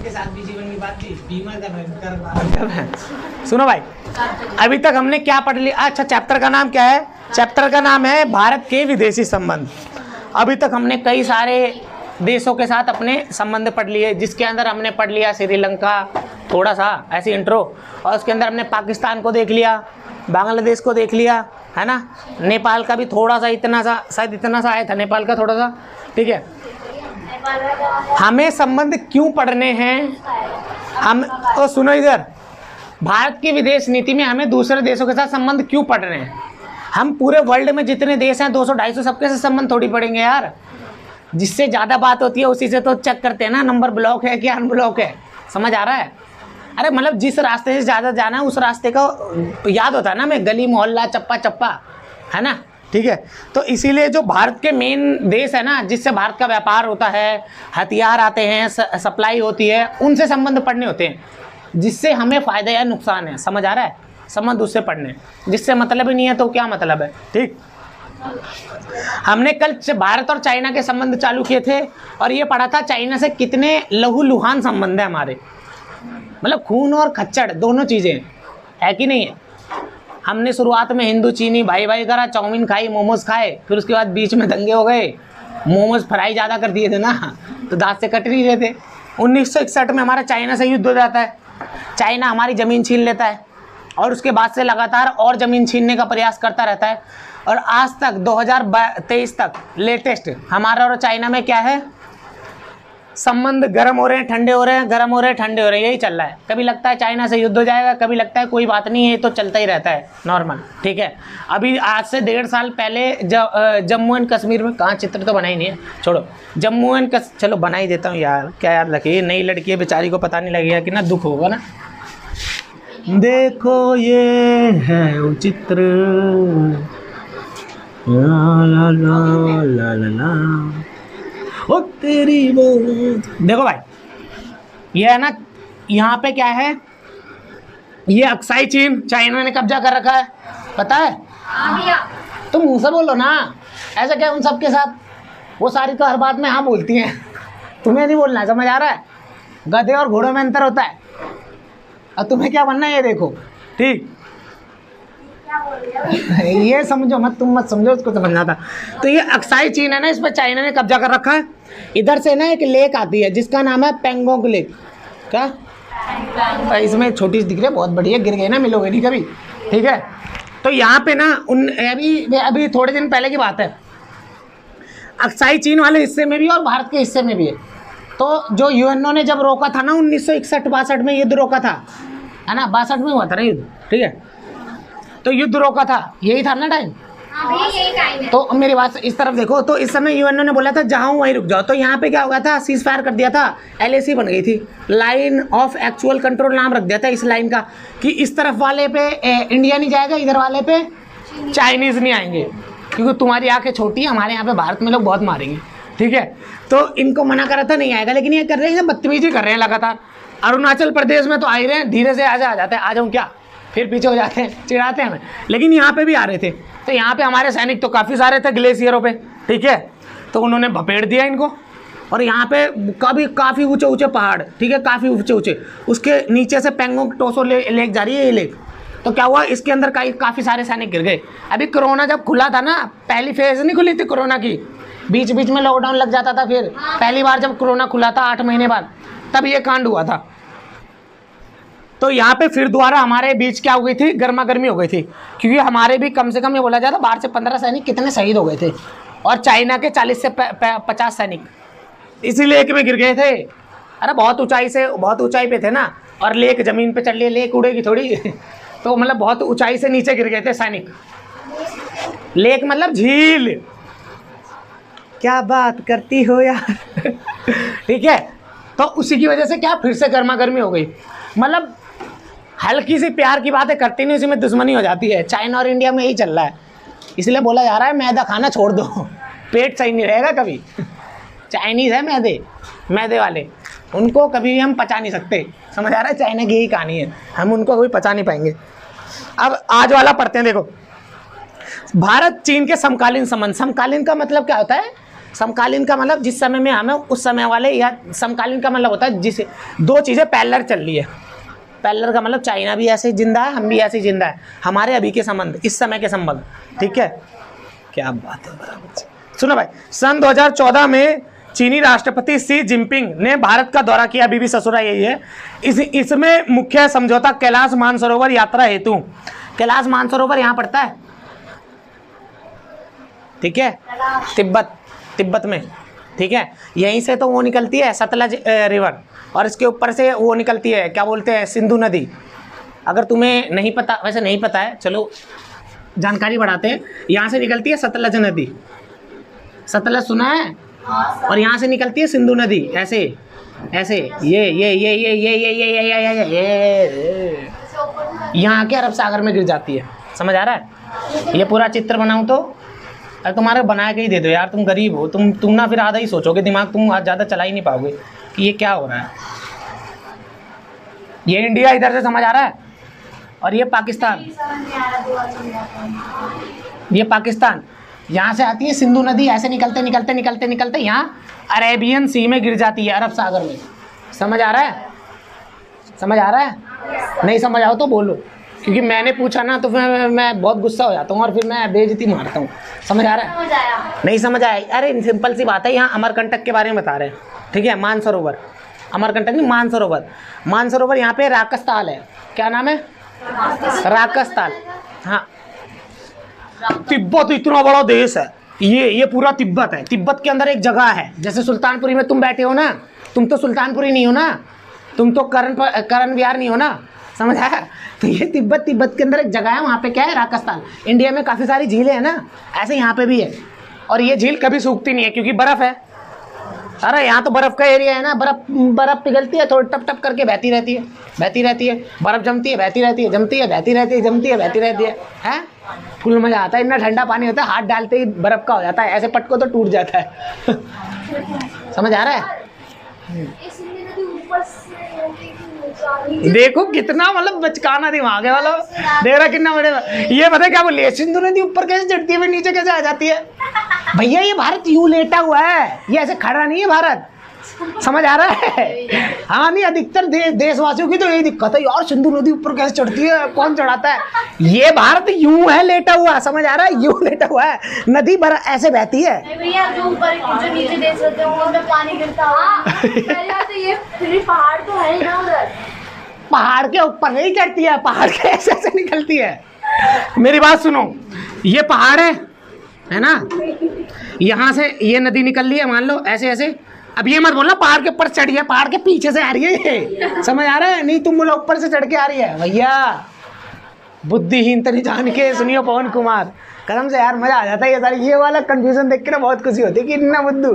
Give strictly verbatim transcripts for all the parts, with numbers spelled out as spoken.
के साथ भी जीवन की बात थी, बीमा कर रहे हैं। सुनो भाई, अभी तक हमने क्या पढ़ लिया? अच्छा, चैप्टर का नाम क्या है? चैप्टर का नाम है भारत के विदेशी संबंध। अभी तक हमने कई सारे देशों के साथ अपने संबंध पढ़ लिए, जिसके अंदर हमने पढ़ लिया श्रीलंका, थोड़ा सा ऐसी इंट्रो, और उसके अंदर हमने पाकिस्तान को देख लिया, बांग्लादेश को देख लिया, है ना, नेपाल का भी थोड़ा सा, इतना सा शायद इतना सा आया था नेपाल का थोड़ा सा, ठीक है। हमें संबंध क्यों पढ़ने हैं? हम तो सुनो इधर, भारत की विदेश नीति में हमें दूसरे देशों के साथ संबंध क्यों पढ़ रहे हैं? हम पूरे वर्ल्ड में जितने देश हैं दो सौ ढाई सौ सबके से संबंध थोड़ी पढ़ेंगे यार। जिससे ज़्यादा बात होती है उसी से तो चेक करते हैं ना, नंबर ब्लॉक है कि अनब्लॉक है। समझ आ रहा है? अरे मतलब जिस रास्ते से ज़्यादा जाना है उस रास्ते का याद होता है ना, मैं गली मोहल्ला चप्पा चप्पा, है ना, ठीक है। तो इसीलिए जो भारत के मेन देश है ना, जिससे भारत का व्यापार होता है, हथियार आते हैं, सप्लाई होती है, उनसे संबंध पढ़ने होते हैं, जिससे हमें फ़ायदा या नुकसान है। समझ आ रहा है? संबंध उससे पढ़ने, जिससे मतलब ही नहीं है तो क्या मतलब है, ठीक। हमने कल भारत और चाइना के संबंध चालू किए थे, और ये पढ़ा था चाइना से कितने लहू लुहान संबंध है हमारे, मतलब खून और खच्चड़ दोनों चीज़ें, है कि नहीं है। हमने शुरुआत में हिंदू चीनी भाई भाई करा, चाउमीन खाई, मोमोज खाए, फिर उसके बाद बीच में दंगे हो गए, मोमोज फ्राई ज़्यादा कर दिए थे ना, तो दांत से कट नहीं रहे थे। उन्नीस सौ इकसठ में हमारा चाइना से युद्ध हो जाता है, चाइना हमारी ज़मीन छीन लेता है, और उसके बाद से लगातार और ज़मीन छीनने का प्रयास करता रहता है, और आज तक दो हज़ार तेईस तक लेटेस्ट हमारा और चाइना में क्या है, संबंध गर्म हो रहे हैं, ठंडे हो रहे हैं, गर्म हो रहे हैं, ठंडे हो रहे हैं, यही चल रहा है। कभी लगता है चाइना से युद्ध हो जाएगा, कभी लगता है कोई बात नहीं है, तो चलता ही रहता है नॉर्मल, ठीक है। अभी आज से डेढ़ साल पहले जम्मू एंड कश्मीर में, कहाँ चित्र तो बना ही नहीं है, छोड़ो, जम्मू एंड कस चलो बना ही देता हूँ यार, क्या याद रखिए, नई लड़की है बेचारी को पता नहीं लगेगा कि ना दुख होगा ना। देखो ये है वो चित्र, ला ला ला ला ला ला ओ तेरी वो। देखो भाई, ये है ना, यहाँ पे क्या है, ये अक्साई चीन चाइना ने कब्जा कर रखा है, पता है? तुम मुँह से बोलो ना, ऐसा क्या उन सबके साथ? वो सारी तो हर बात में हाँ बोलती हैं, तुम्हें नहीं बोलना है, समझ आ रहा है? गधे और घोड़ों में अंतर होता है, और तुम्हें क्या बनना है ये देखो, ठीक। ये समझो मत, तुम मत समझो, उसको समझना था। तो ये अक्साई चीन है ना, इस पर चाइना ने कब्जा कर रखा है। इधर से ना एक लेक आती है जिसका नाम है पेंगोंग लेक। क्या इसमें छोटी सी दिख रही है, बहुत बढ़िया, गिर गई ना, मिलोगे नहीं कभी, ठीक है। तो यहाँ पे ना उन अभी अभी थोड़े दिन पहले की बात है, अक्साई चीन वाले हिस्से में भी और भारत के हिस्से में भी है। तो जो यूएनओ ने जब रोका था ना उन्नीस सौ इकसठ बासठ में युद्ध रोका था, है ना, बासठ में हुआ था ना युद्ध, ठीक है। तो युद्ध रोका था, यही था ना टाइम, यही टाइम है। तो मेरी बात इस तरफ देखो, तो इस समय यूएनओ ने बोला था जहाँ हूँ वहीं रुक जाओ। तो यहाँ पे क्या हो गया था, सीज फायर कर दिया था, एलएसी बन गई थी, लाइन ऑफ एक्चुअल कंट्रोल नाम रख दिया था इस लाइन का, कि इस तरफ वाले पे ए, इंडिया नहीं जाएगा, इधर वाले पे चाइनीज़ नहीं आएंगे, क्योंकि तुम्हारी आँखें छोटी है, हमारे यहाँ पे भारत में लोग बहुत मारेंगे, ठीक है। तो इनको मना करा था नहीं आएगा, लेकिन ये कर रहे हैं, बदतमीजी कर रहे हैं लगातार। अरुणाचल प्रदेश में तो आ ही रहे हैं, धीरे से आजा आ जाते हैं, आ जाऊँ क्या, फिर पीछे हो जाते हैं, चिढ़ाते हैं हमें, लेकिन यहाँ पे भी आ रहे थे। तो यहाँ पे हमारे सैनिक तो काफ़ी सारे थे ग्लेशियरों पे, ठीक है। तो उन्होंने भपेड़ दिया इनको, और यहाँ पे कभी काफ़ी ऊंचे ऊंचे पहाड़, ठीक है, काफ़ी ऊंचे ऊंचे, उसके नीचे से पेंगोंग टोसो ले, लेक जा रही है ये लेक। तो क्या हुआ, इसके अंदर का काफ़ी सारे सैनिक गिर गए। अभी कोरोना जब खुला था ना, पहली फेज नहीं खुली थी कोरोना की, बीच बीच में लॉकडाउन लग जाता था, फिर पहली बार जब कोरोना खुला था आठ महीने बाद, तब ये कांड हुआ था। तो यहाँ पे फिर दोबारा हमारे बीच क्या हो गई थी, गर्मा गर्मी हो गई थी, क्योंकि हमारे भी कम से कम ये बोला जाता बारह से पंद्रह सैनिक कितने शहीद हो गए थे, और चाइना के चालीस से पचास सैनिक इसी लेक में गिर गए थे। अरे बहुत ऊंचाई से, बहुत ऊंचाई पे थे ना, और लेक जमीन पे चल रही है, लेक उड़ेगी थोड़ी तो मतलब बहुत ऊंचाई से नीचे गिर गए थे सैनिक। लेक मतलब झील, क्या बात करती हो यार ठीक है। तो उसी की वजह से क्या फिर से गर्मा गर्मी हो गई, मतलब हल्की सी प्यार की बातें करती नहीं, उसी में दुश्मनी हो जाती है। चाइना और इंडिया में यही चल रहा है, इसलिए बोला जा रहा है मैदा खाना छोड़ दो पेट सही नहीं रहेगा कभी। चाइनीज़ है मैदे, मैदे वाले, उनको कभी भी हम पचा नहीं सकते, समझ आ रहा है? चाइना की यही कहानी है, हम उनको कभी पचा नहीं पाएंगे। अब आज वाला पढ़ते हैं, देखो, भारत चीन के समकालीन संबंध। समकालीन का मतलब क्या होता है, समकालीन का मतलब जिस समय में हमें उस समय वाले, या समकालीन का मतलब होता है जिसे दो चीज़ें पैरेलल चल रही है। पैरेलल का मतलब चाइना भी ऐसे जिंदा है, हम भी ऐसे जिंदा है, हमारे अभी के संबंध, इस समय के संबंध। ठीक है, क्या बात है, बराबर। सुनो भाई, सन दो हज़ार चौदह में चीनी राष्ट्रपति शी जिनपिंग ने भारत का दौरा किया, अभी भी ससुरा यही है। इस इसमें मुख्य समझौता कैलाश मानसरोवर यात्रा हेतु, कैलाश मानसरोवर यहाँ पड़ता है, ठीक है, तिब्बत, तिब्बत में, ठीक है। यहीं से तो वो निकलती है सतलज रिवर, और इसके ऊपर से वो निकलती है, क्या बोलते हैं, सिंधु नदी। अगर तुम्हें नहीं पता, वैसे नहीं पता है, चलो जानकारी बढ़ाते हैं। यहाँ से निकलती है सतलज नदी, सतलज सुना है, और यहाँ से निकलती है सिंधु नदी, ऐसे ऐसे, ये ये ये ये ये ये ये ये ये ये ये यहाँ आके अरब सागर में गिर जाती है। समझ आ रहा है? ये पूरा चित्र बनाऊँ तो, अरे तुम्हारे बना के ही दे दो यार, तुम गरीब हो, तुम तुम ना फिर आधा ही सोचोगे, दिमाग तुम आज ज़्यादा चला ही नहीं पाओगे कि ये क्या हो रहा है। ये इंडिया इधर से समझ आ रहा है, और ये पाकिस्तान, ये पाकिस्तान, यहाँ से आती है सिंधु नदी, ऐसे निकलते निकलते निकलते निकलते यहाँ अरेबियन सी में गिर जाती है, अरब सागर में। समझ आ रहा है? समझ आ रहा है? नहीं समझ आओ तो बोलो, क्योंकि मैंने पूछा ना तो फिर मैं बहुत गुस्सा हो जाता हूँ और फिर मैं बेइज्जती मारता हूँ। समझ आ रहा है? समझ आया। नहीं समझ आया? अरे सिंपल सी बात है, यहाँ अमरकंटक के बारे में बता रहे हैं, ठीक है, मानसरोवर, अमरकंटक नहीं, मानसरोवर। मानसरोवर यहाँ पे राकस्थाल है, क्या नाम है? राकस्थाल। हाँ, तिब्बत इतना बड़ा देश है, ये ये पूरा तिब्बत है। तिब्बत के अंदर एक जगह है, जैसे सुल्तानपुरी में तुम बैठे हो ना, तुम तो सुल्तानपुरी नहीं हो ना, तुम तो करण करण विहार नहीं हो ना, समझ आया? तो ये तिब्बत, तिब्बत के अंदर एक जगह है, वहाँ पे क्या है? राकस्थान। इंडिया में काफ़ी सारी झीलें हैं ना, ऐसे यहाँ पे भी है, और ये झील कभी सूखती नहीं है क्योंकि बर्फ़ है। अरे यहाँ तो बर्फ़ का एरिया है ना, बर्फ़ बर्फ़ पिघलती है, थोड़ी टप टप करके बहती रहती है, बहती रहती है, बर्फ़ जमती है, बहती रहती है, जमती है, बहती रहती है, जमती है, बहती रहती है, हैं? फुल मज़ा आता है, इतना ठंडा पानी होता है, हाथ डालते ही बर्फ़ का हो जाता है, ऐसे पटको तो टूट जाता है। समझ आ रहा है? देखो कितना मतलब बचकाना दिमाग है, मतलब देख रहा कितना बड़े। ये पता है क्या बोलिए, सिंधु नदी ऊपर कैसे चढ़ती है, नीचे कैसे आ जाती है? भैया ये भारत यूं लेटा हुआ है, ये ऐसे खड़ा नहीं है भारत। समझ आ रहा है? हाँ, नहीं, अधिकतर दे, देशवासियों की तो यही दिक्कत है यार, सिंधु नदी ऊपर कैसे चढ़ती है, कौन चढ़ाता है? ये भारत यूं है लेटा हुआ, समझ आ रहा है? यूं लेटा हुआ है, नदी बरा ऐसे बहती है। भैया जो ऊपर जो नीचे देश होते हैं उनमें पानी गिरता है, तो ये पहाड़ तो है ना उधर, पहाड़ के ऊपर नहीं चढ़ती है, पहाड़ के ऐसे ऐसे निकलती है। मेरी बात सुनो, ये पहाड़ है है ना, यहाँ से ये नदी निकल रही है, मान लो ऐसे ऐसे। अब ये मत बोलना पहाड़ के ऊपर चढ़ी है, पहाड़ के पीछे से आ रही है ये, समझ आ रहा है? नहीं, तुम बोलो ऊपर से चढ़ के आ रही है। भैया बुद्धिहीन तरी जान के सुनियो पवन कुमार, कसम से यार मजा आ जाता है। ये सारी ये वाला कंफ्यूजन देख के ना बहुत खुशी होती है कि इतना बुद्धू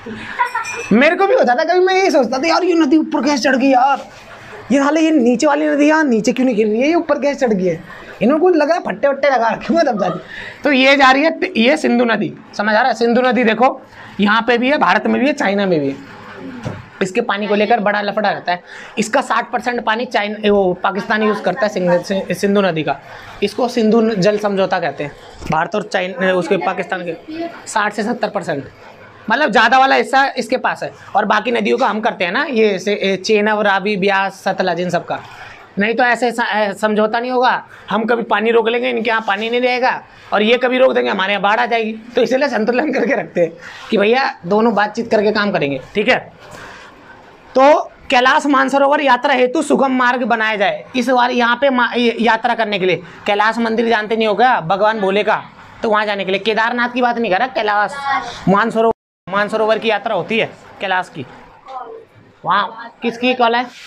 मेरे को भी होता था कभी। मैं यही सोचता था यार ये नदी ऊपर कैसे चढ़ गई यार, ये हाल ये नीचे वाली नदी यहाँ नीचे क्यों नहीं गिर रही है, ये ऊपर कैसे चढ़ गई है? इन्होंने कुछ लगा फट्टे वट्टे लगा रखे हुए तब जाती। तो ये जा रही है, ये सिंधु नदी, समझ आ रहा है? सिंधु नदी देखो यहाँ पे भी है, भारत में भी है, चाइना में भी है। इसके पानी को लेकर बड़ा लफड़ा रहता है। इसका साठ परसेंट पानी चाइना वो पाकिस्तान यूज़ करता है, सिंधु नदी का। इसको सिंधु जल समझौता कहते हैं, भारत और चाइना उसके पाकिस्तान के। साठ से सत्तर परसेंट मतलब ज़्यादा वाला हिस्सा इसके पास है, और बाकी नदियों का हम करते हैं ना, ये चेनाब, रावी, ब्यास, सतलज, इन सब का। नहीं तो ऐसे समझौता नहीं होगा। हम कभी पानी रोक लेंगे, इनके यहाँ पानी नहीं रहेगा, और ये कभी रोक देंगे, हमारे यहाँ बाढ़ आ जाएगी। तो इसलिए संतुलन करके रखते हैं कि भैया दोनों बातचीत करके काम करेंगे, ठीक है? तो कैलाश मानसरोवर यात्रा हेतु सुगम मार्ग बनाया जाए। इस बार यहाँ पे यात्रा करने के लिए कैलाश मंदिर जानते नहीं होगा, भगवान भोले का, तो वहाँ जाने के लिए, केदारनाथ की बात नहीं कर रहा, कैलाश मानसरोवर, मानसरोवर की यात्रा होती है कैलाश की। वहाँ किसकी कॉल है?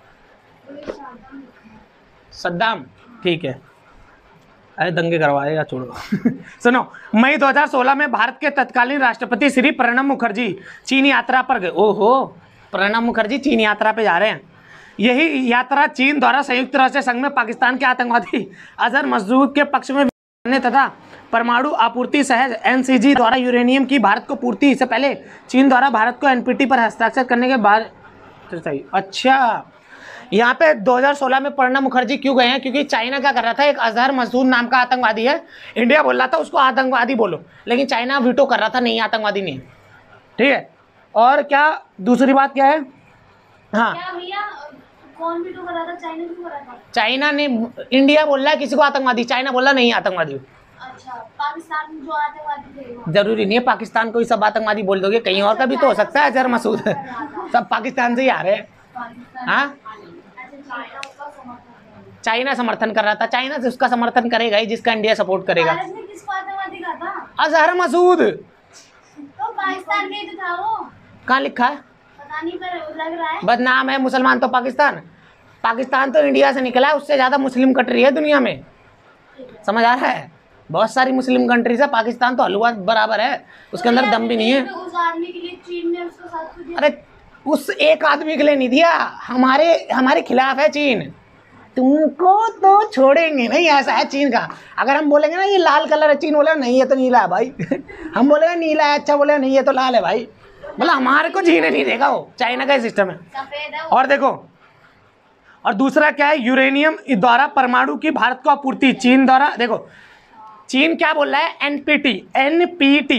सद्दाम, ठीक है, अरे दंगे करवाएगा, छोड़ो। सुनो, मई दो हज़ार सोलह में भारत के तत्कालीन राष्ट्रपति श्री प्रणब मुखर्जी चीन यात्रा पर गए। ओहो, प्रणब मुखर्जी चीन यात्रा पे जा रहे हैं। यही यात्रा चीन द्वारा संयुक्त राष्ट्र संघ में पाकिस्तान के आतंकवादी अजहर मसूद के पक्ष में तथा परमाणु आपूर्ति सहज एनसीजी द्वारा यूरेनियम की भारत को पूर्ति से पहले चीन द्वारा भारत को एनपीटी पर हस्ताक्षर करने के बाद। अच्छा, यहाँ पे दो हज़ार सोलह में प्रणब मुखर्जी क्यों गए हैं? क्योंकि चाइना क्या कर रहा था, एक अजहर मसूद नाम का आतंकवादी है, इंडिया बोल रहा था उसको आतंकवादी बोलो, लेकिन चाइना वीटो कर रहा था, नहीं आतंकवादी नहीं। ठीक है। और क्या दूसरी बात क्या है? हाँ, क्या भैया कौन भी तो कर रहा था, चाइना भी कर रहा था। चाइना ने, इंडिया बोल रहा है किसी को आतंकवादी, चाइना बोल रहा नहीं आतंकवादी। अच्छा, पाकिस्तान में जो आतंकवादी थे वो। जरूरी नहीं है पाकिस्तान को ही सब आतंकवादी बोल दोगे, कहीं और का भी तो हो सकता है। अजहर मसूद सब पाकिस्तान से ही आ रहे हैं। पाकिस्तान। हाँ, अच्छा, चाइना उसका समर्थन। चाइना समर्थन कर रहा था, चाइना से उसका समर्थन करेगा ही जिसका इंडिया सपोर्ट करेगा। भारत ने किसको आतंकवादी कहा था? अजहर मसूद। तो पाकिस्तान के ही तो था वो। कहाँ लिखा है? पता नहीं, पर लग रहा है। बदनाम है मुसलमान तो पाकिस्तान। पाकिस्तान तो इंडिया से निकला है, उससे ज़्यादा मुस्लिम कंट्री है दुनिया में, समझ आ रहा है? बहुत सारी मुस्लिम कंट्रीज है, पाकिस्तान तो हलवा बराबर है, उसके अंदर दम भी नहीं है। तो उस आदमी के लिए चीन ने उसको साथ को दिया। अरे उस एक आदमी के लिए नहीं दिया, हमारे हमारे खिलाफ है चीन। तुमको तो छोड़ेंगे नहीं, ऐसा है चीन का। अगर हम बोलेंगे ना ये लाल कलर है, चीन बोलेगा नहीं ये तो नीला है भाई हम बोलेंगे नीला है, अच्छा बोलेगा नहीं ये तो लाल है भाई। बोला हमारे को जीने नहीं देगा वो, चाइना का सिस्टम है। सफेद है। और देखो, और दूसरा क्या है, यूरेनियम द्वारा परमाणु की भारत को आपूर्ति चीन द्वारा। देखो चीन क्या बोल रहा है, NPT, NPT,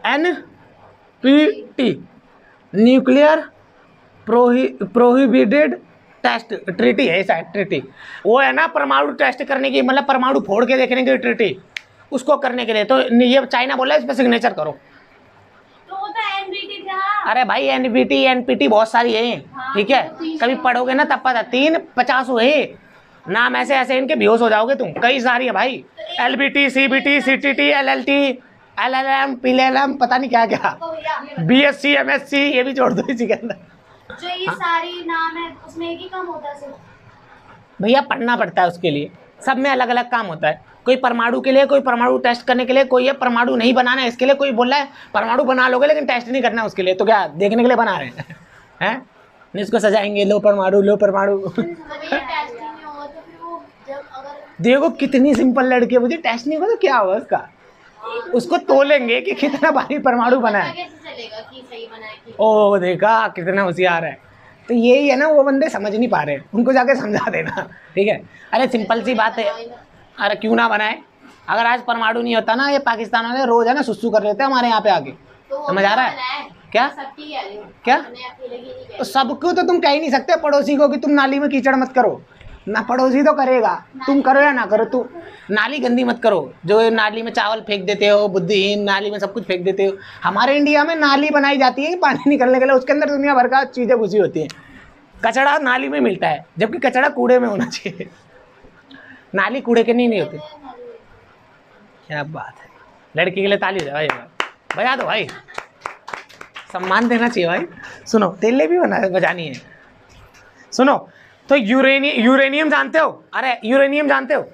NPT, nuclear prohibited test treaty है, ऐसा ट्रीटी वो है ना, परमाणु टेस्ट करने की, मतलब परमाणु फोड़ के देखने की ट्रीटी, उसको करने के लिए। तो ये चाइना बोला है इस पर सिग्नेचर करो। तो वो तो एनबीटी था। अरे भाई एनबीटी एनपीटी बहुत सारी है, ठीक है, कभी पढ़ोगे ना तब पता। तीन पचास हुए नाम, ऐसे ऐसे इनके बेहोश हो जाओगे तुम, कई सारी है भाई। LBT, CBT, CTT, LLT, LLM, PLM, पता नहीं क्या क्या, तो भैया बीएससी, एमएससी, ये भी जोड़ दो इसी के अंदर। जो ये सारी नाम है उसमें एक ही काम होता है सिर्फ। भैया पढ़ना पड़ता है उसके लिए, सब में अलग अलग काम होता है। कोई परमाणु के लिए, कोई परमाणु टेस्ट करने के लिए, कोई है परमाणु नहीं बनाना है इसके लिए, कोई बोल रहा है परमाणु बना लोगे लेकिन टेस्ट नहीं करना है उसके लिए। तो क्या देखने के लिए बना रहे हैं हैं? इसको सजाएंगे, लो परमाणु लो परमाणु तो भैया टेस्ट ही नहीं होगा तो फिर वो जब अगर देखो कितनी सिंपल लड़की है, मुझे टेस्ट नहीं होगा तो क्या होगा उसका, उसको तोलेंगे कि कितना भारी परमाणु बना है। कैसे चलेगा कि सही बना है कि ओ देखा कितना होशियार है। तो यही है ना, वो बंदे समझ नहीं पा रहे, उनको जाके समझा देना, ठीक है। अरे सिंपल सी बात है, अरे क्यों ना बनाए, अगर आज परमाणु नहीं होता ना, ये पाकिस्तान वाले रोज है ना सुसु कर लेते हैं हमारे यहाँ पे आके, समझ आ रहा है क्या? सबकी है क्या? अकेले की नहीं तो सबको तो तुम कह ही नहीं सकते पड़ोसी को कि तुम नाली में कीचड़ मत करो ना, पड़ोसी तो करेगा, तुम करो या ना करो, तुम नाली गंदी मत करो। जो नाली में चावल फेंक देते हो, बुद्धिहीन, नाली में सब कुछ फेंक देते हो। हमारे इंडिया में नाली बनाई जाती है पानी निकलने के लिए, उसके अंदर दुनिया भर का चीज़ें घुसी होती हैं। कचड़ा नाली में मिलता है, जबकि कचड़ा कूड़े में होना चाहिए, नाली कूड़े के नहीं नहीं होती। क्या बात है, लड़की के लिए ताली है भाई, बजा दो भाई, सम्मान देना चाहिए भाई। सुनो तेले भी बना बजानी है। सुनो तो यूरेनियम, यूरेनियम जानते हो? अरे यूरेनियम जानते हो?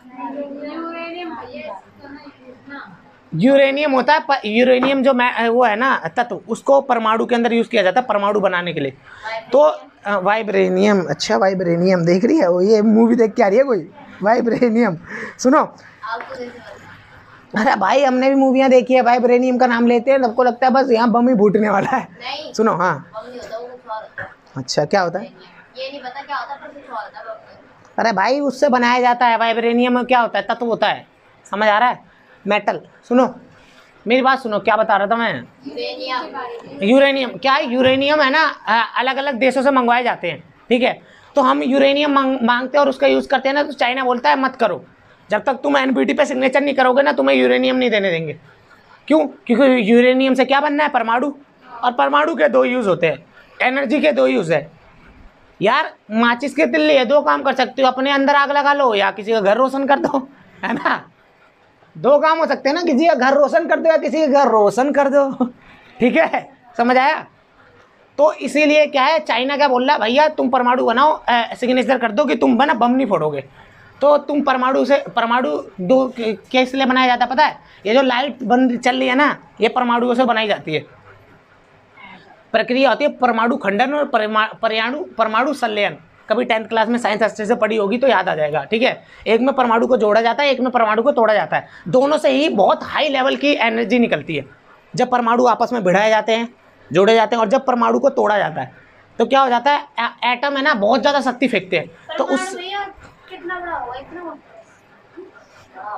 यूरेनियम होता है, यूरेनियम जो मैं वो है ना तत्व, उसको परमाणु के अंदर यूज किया जाता है परमाणु बनाने के लिए। तो वाइब्रेनियम, अच्छा वाइब्रेनियम देख रही है वो, ये मूवी देख के आ रही है कोई, वाइब्रेनियम। सुनो अरे भाई हमने भी मूवियाँ देखी है, वाइब्रेनियम का नाम लेते हैं सबको लगता है बस यहाँ बम ही फूटने वाला है। सुनो हाँ, अच्छा क्या होता है ये नहीं पता क्या होता है, पर कुछ और होता है। अरे भाई उससे बनाया जाता है, वाइब्रेनियम में क्या होता है, तत्व होता है, समझ आ रहा है, मेटल। सुनो मेरी बात सुनो, क्या बता रहा था मैं? यूरेनियम। यूरेनियम क्या है, यूरेनियम है ना अलग अलग देशों से मंगवाए जाते हैं, ठीक है। तो हम यूरेनियम मांग, मांगते हैं और उसका यूज़ करते हैं ना, तो चाइना बोलता है मत करो, जब तक तुम एनपीटी पे सिग्नेचर नहीं करोगे ना तुम्हें यूरेनियम नहीं देने देंगे। क्यों? क्योंकि यूरेनियम से क्या बनना है, परमाणु, और परमाणु के दो यूज़ होते हैं, एनर्जी के दो यूज़ है यार। माचिस के तिल्ली है, दो काम कर सकते हो, अपने अंदर आग लगा लो या किसी का घर रोशन कर दो, है ना, दो काम हो सकते हैं ना, किसी का घर रोशन कर दो या किसी का घर रोशन कर दो, ठीक है, समझ आया? तो इसीलिए क्या है, चाइना क्या बोल रहा है, भैया तुम परमाणु बनाओ, सिग्नेचर कर दो कि तुम बना बम नहीं फोड़ोगे। तो तुम परमाणु से, परमाणु दो किस लिए बनाया जाता है पता है? ये जो लाइट बंद चल रही है ना, ये परमाणुओं से बनाई जाती है, प्रक्रिया होती है परमाणु खंडन और परमाणु परमाणु संलयन। कभी टेंथ क्लास में साइंस अच्छे से पढ़ी होगी तो याद आ जाएगा, ठीक है। एक में परमाणु को जोड़ा जाता है, एक में परमाणु को तोड़ा जाता है, दोनों से ही बहुत हाई लेवल की एनर्जी निकलती है। जब परमाणु आपस में भिड़ाए जाते हैं, जोड़े जाते हैं, और जब परमाणु को तोड़ा जाता है तो क्या हो जाता है, एटम है ना बहुत ज़्यादा शक्ति फेंकते हैं। तो उस कितना बड़ा होगा, इतना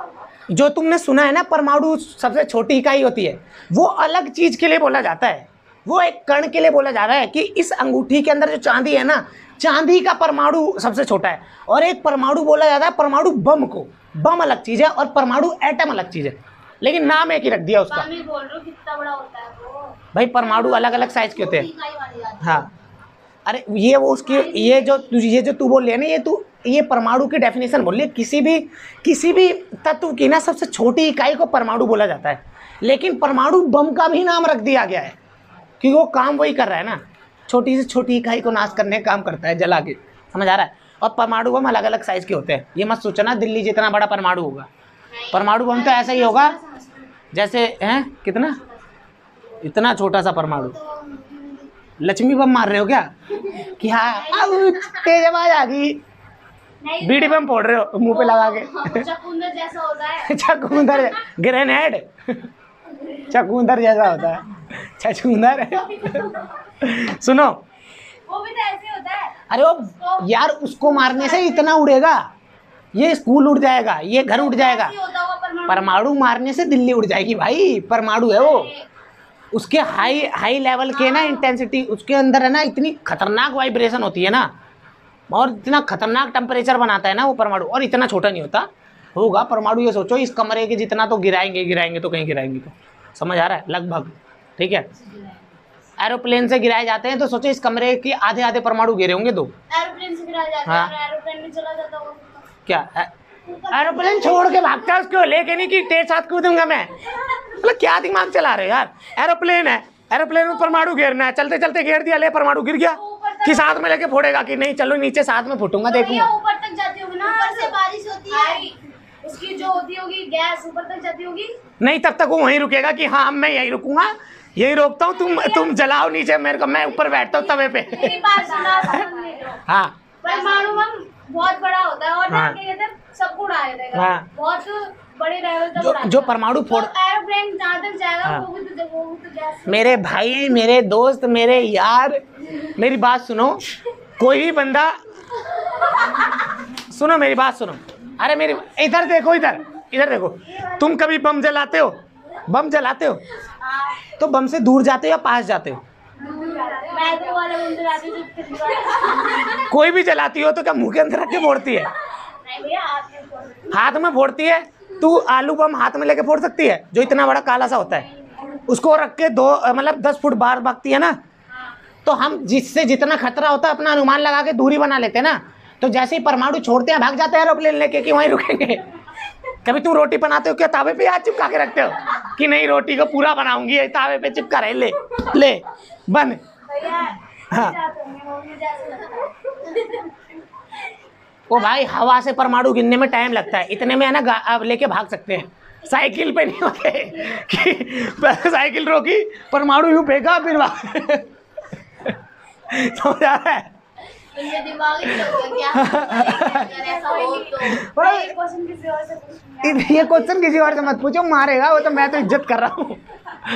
जो तुमने सुना है ना परमाणु सबसे छोटी इकाई होती है, वो अलग चीज़ के लिए बोला जाता है, वो एक कण के लिए बोला जा रहा है कि इस अंगूठी के अंदर जो चांदी है ना, चांदी का परमाणु सबसे छोटा है। और एक परमाणु बोला जाता है परमाणु बम को, बम अलग चीज है और परमाणु एटम अलग चीज है, लेकिन नाम एक ही रख दिया उसका। मैं बोल रहा हूँ कितना बड़ा होता है वो। भाई परमाणु अलग अलग साइज के होते हैं। इकाई वाली बात है। हाँ, अरे ये वो उसकी ये जो तू ये जो तू बोल रही है ना, ये तू ये परमाणु की डेफिनेशन बोल रही है। किसी भी किसी भी तत्व की ना सबसे छोटी इकाई को परमाणु बोला जाता है, लेकिन परमाणु बम का भी नाम रख दिया गया है क्योंकि वो काम वही कर रहा है ना, छोटी से छोटी इकाई को नाश करने का काम करता है, जला के। समझ आ रहा है? और परमाणु बम अलग अलग साइज के होते हैं। ये मत सोचना दिल्ली जितना बड़ा परमाणु होगा। परमाणु बम तो ऐसा ही होगा जैसे हैं, कितना इतना छोटा सा परमाणु। लक्ष्मी बम मार रहे हो क्या? कि हाँ अब तेज आवाज आ गई, बीड़ी बम फोड़ रहे हो मुंह पे लगा के। चकुंदर जैसा होता है। चकुंदर, ग्रेनेड चकुंदर जैसा होता है, चकुंदर। सुनो, वो भी तो ऐसे होता है। अरे वो यार उसको मारने से इतना उड़ेगा, ये स्कूल उड़ जाएगा, ये घर उड़ जाएगा। ऐसे होता होगा परमाणु। परमाणु मारने से दिल्ली उड़ जाएगी भाई। परमाणु है वो, उसके हाई हाई लेवल के ना इंटेंसिटी उसके अंदर है ना, इतनी खतरनाक वाइब्रेशन होती है ना, और इतना खतरनाक टेम्परेचर बनाता है ना वो परमाणु। और इतना छोटा नहीं होता होगा परमाणु। ये सोचो इस कमरे के जितना तो गिराएंगे गिराएंगे तो कहीं गिराएंगे तो, समझ आ रहा है? लगभग ठीक है। एरोप्लेन से गिराए जाते हैं तो सोचो इस कमरे के आधे आधे परमाणु गिरे होंगे दो। एरोप्लेन से गिराया जाता हाँ। है और एरोप्लेन में चला जाता होगा। क्या एरोप्लेन छोड़ के भागता है उसको लेके, नहीं कि तेज साथ कूदूंगा मैं। मतलब क्या दिमाग चला रहे हो यार? एरोप्लेन है, एरोप्लेन में परमाणु घेरना है, चलते चलते घेर दिया, ले परमाणु गिर गया कि साथ में लेके फोड़ेगा कि नहीं चलो नीचे साथ में फूटूंगा देखूंगा। ऊपर तक जाती होगी ना, ऊपर से बारिश होती है, उसकी जो होती होगी गैस ऊपर तक जाती होगी। नहीं तब तक वो वहीं रुकेगा कि हाँ मैं यहीं रुकूंगा, यही रोकता हूँ, तुम तुम जलाओ नीचे मेरे को, मैं ऊपर बैठता हूँ तवे पे। मेरी बात सुना समझ लो। हाँ परमाणु बम बहुत बड़ा होता है और ना हाँ। क्या कहते हैं सबको उड़ा देगा। हाँ। बहुत बड़े लेवल तक जो उड़ा जो परमाणु फोड़, तो एरोप्लेन जहाँ तक जाएगा हाँ। वो भी तो वो भी तो गैस। मेरे भाई मेरे दोस्त मेरे यार मेरी बात सुनो। कोई भी बंदा, सुनो मेरी बात सुनो। अरे मेरी इधर देखो, इधर इधर देखो। तुम कभी बम जलाते हो? बम जलाते हो तो बम से दूर जाते हो या पास जाते हो? मैं तो वाले बम जलाती हूँ जो फिर- कोई भी जलाती हो तो क्या मुंह के अंदर रख के फोड़ती है? नहीं भैया हाथ में फोड़ देती हूँ। हाथ में फोड़ती है। तू आलू बम हाथ में लेके फोड़ सकती है जो इतना बड़ा काला सा होता है, उसको रख के दो मतलब दस फुट बाहर भागती है ना। तो हम जिससे जितना खतरा होता है अपना अनुमान लगा के दूरी बना लेते हैं ना। तो जैसे ही परमाणु छोड़ते हैं भाग जाते हैं एरोप्लेन लेके कि वहीं रुकेंगे। कभी तुम रोटी बनाते हो क्या तावे पे याद चिपका के रखते हो कि नहीं रोटी को पूरा बनाऊंगी, ये तावे पे चिपका रहे, ले ले बन। भैया हाँ। जाते होंगे, वो मुझे ऐसा लगता है। वो भाई हवा से परमाणु गिनने में टाइम लगता है, इतने में है ना गा- अब लेके भाग सकते हैं। साइकिल पे नहीं होते कि साइकिल रोकी परमाणु यूं फेंका फिर भाग। समझ आ रहा है? इनके दिमाग ही चल गया क्या अगर ऐसा हो तो। भाई, ये क्वेश्चन किसी और से पूछूंगी। ये क्वेश्चन किसी और से मत पूछो, मारेगा वो तो, मैं तो इज्जत कर रहा हूँ।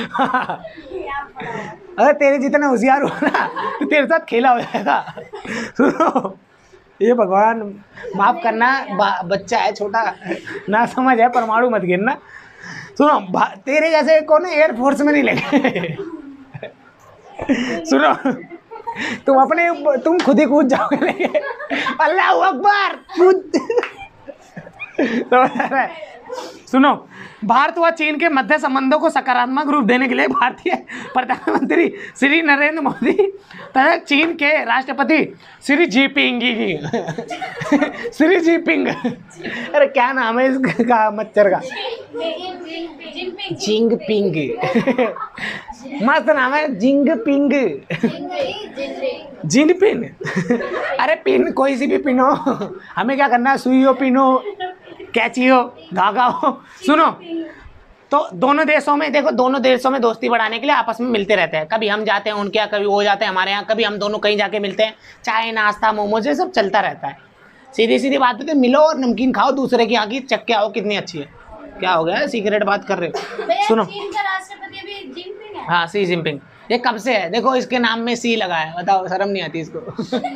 अगर तेरे जितना होशियार हो ना तो तेरे साथ खेला हो जाएगा। सुनो ये भगवान माफ करना, बच्चा है छोटा ना समझ है, परमाणु मत गिरना। सुनो तेरे जैसे कौन एयरफोर्स में नहीं लेंगे। सुनो तुम अपने तुम खुद ही कूद जाओगे लेके। अल्लाह अकबर कूद। सुनो भारत व चीन के मध्य संबंधों को सकारात्मक रूप देने के लिए भारतीय प्रधानमंत्री श्री नरेंद्र मोदी तथा चीन के राष्ट्रपति श्री जिनपिंग श्री जिनपिंग अरे क्या नाम है इसका मच्छर का? जिनपिंग। मस्त नाम है जिनपिंग। जिनपिंग। अरे पिन कोई सी भी पिन हो, हमें क्या करना है? सुई हो, पिन हो, कैची हो, धागा हो। सुनो तो दोनों देशों में देखो, दोनों देशों में दोस्ती बढ़ाने के लिए आपस में मिलते रहते हैं। कभी हम जाते हैं उनके यहाँ, कभी वो जाते हैं हमारे यहाँ, कभी हम दोनों कहीं जाके मिलते हैं। चाय नाश्ता मोमोज ये सब चलता रहता है। सीधी सीधी बात होती है, मिलो और नमकीन खाओ दूसरे की यहाँ की, चख के आओ कितनी अच्छी है। क्या हो गया सीक्रेट बात कर रहे हो? सुनो चीन का राष्ट्रपति भी जिनपिंग है। हाँ सी जिनपिंग। ये कब से है? देखो इसके नाम में सी लगा है, बताओ शर्म नहीं आती इसको?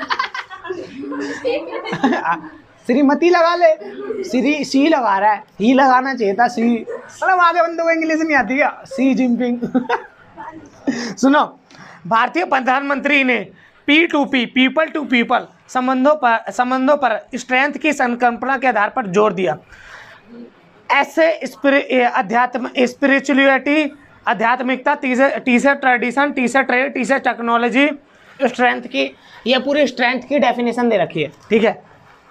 श्रीमती लगा ले, श्री सी लगा रहा है, ही लगाना चाहिए था सी। मतलब आगे बंदों को इंग्लिश नहीं आती क्या? Xi Jinping. सुनो भारतीय प्रधानमंत्री ने P to P people to people संबंधों पर संबंधों पर स्ट्रेंथ की संकल्पना के आधार पर जोर दिया। ऐसे अध्यात्म स्पिरिचुअलिटी आध्यात्मिकता, तीसरे तीसरे ट्रेडिशन, तीसरे ट्रेड, तीसरे टेक्नोलॉजी, स्ट्रेंथ की, ये पूरी स्ट्रेंथ की डेफिनेशन दे रखी है। ठीक है,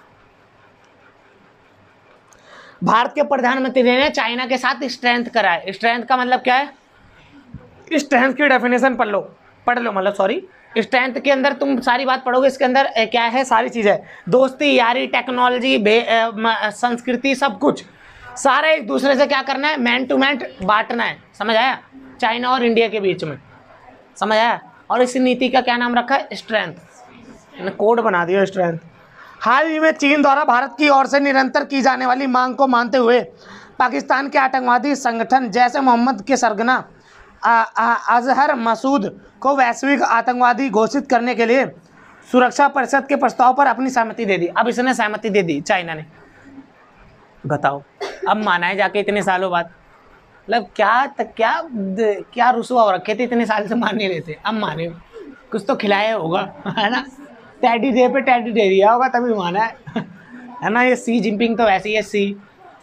भारत के प्रधानमंत्री ने चाइना के साथ स्ट्रेंथ करा है। स्ट्रेंथ का मतलब क्या है? स्ट्रेंथ की डेफिनेशन पढ़ लो पढ़ लो मतलब सॉरी स्ट्रेंथ के अंदर तुम सारी बात पढ़ोगे, इसके अंदर ए, क्या है, सारी चीज़ें, दोस्ती, यारी, टेक्नोलॉजी, संस्कृति, सब कुछ, सारे एक दूसरे से क्या करना है, मैन टू मैन बांटना है। समझ आया? चाइना और इंडिया के बीच में, समझ आया? और इस नीति का क्या नाम रखा है? स्ट्रेंथ। कोड बना दिया स्ट्रेंथ। हाल ही में चीन द्वारा भारत की ओर से निरंतर की जाने वाली मांग को मानते हुए पाकिस्तान के आतंकवादी संगठन जैसे मोहम्मद के सरगना अजहर मसूद को वैश्विक आतंकवादी घोषित करने के लिए सुरक्षा परिषद के प्रस्ताव पर अपनी सहमति दे दी। अब इसने सहमति दे दी चाइना ने। बताओ, अब माना है जाके इतने सालों बाद। मतलब क्या तक क्या क्या रुसवा हो रखे थे, इतने साल से मान नहीं रहे थे, अब माने। कुछ तो खिलाया होगा, है ना? टैडी डे पे टैडी दे दिया होगा तभी माना है, है ना? ये सी जिनपिंग तो वैसे ही है। सी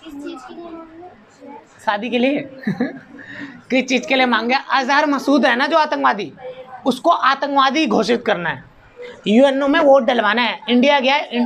शादी के लिए किस चीज़ के लिए मांगे? अजहर मसूद है ना जो आतंकवादी, उसको आतंकवादी घोषित करना है, यूएनओ में वोट डलवाना है। इंडिया गया है,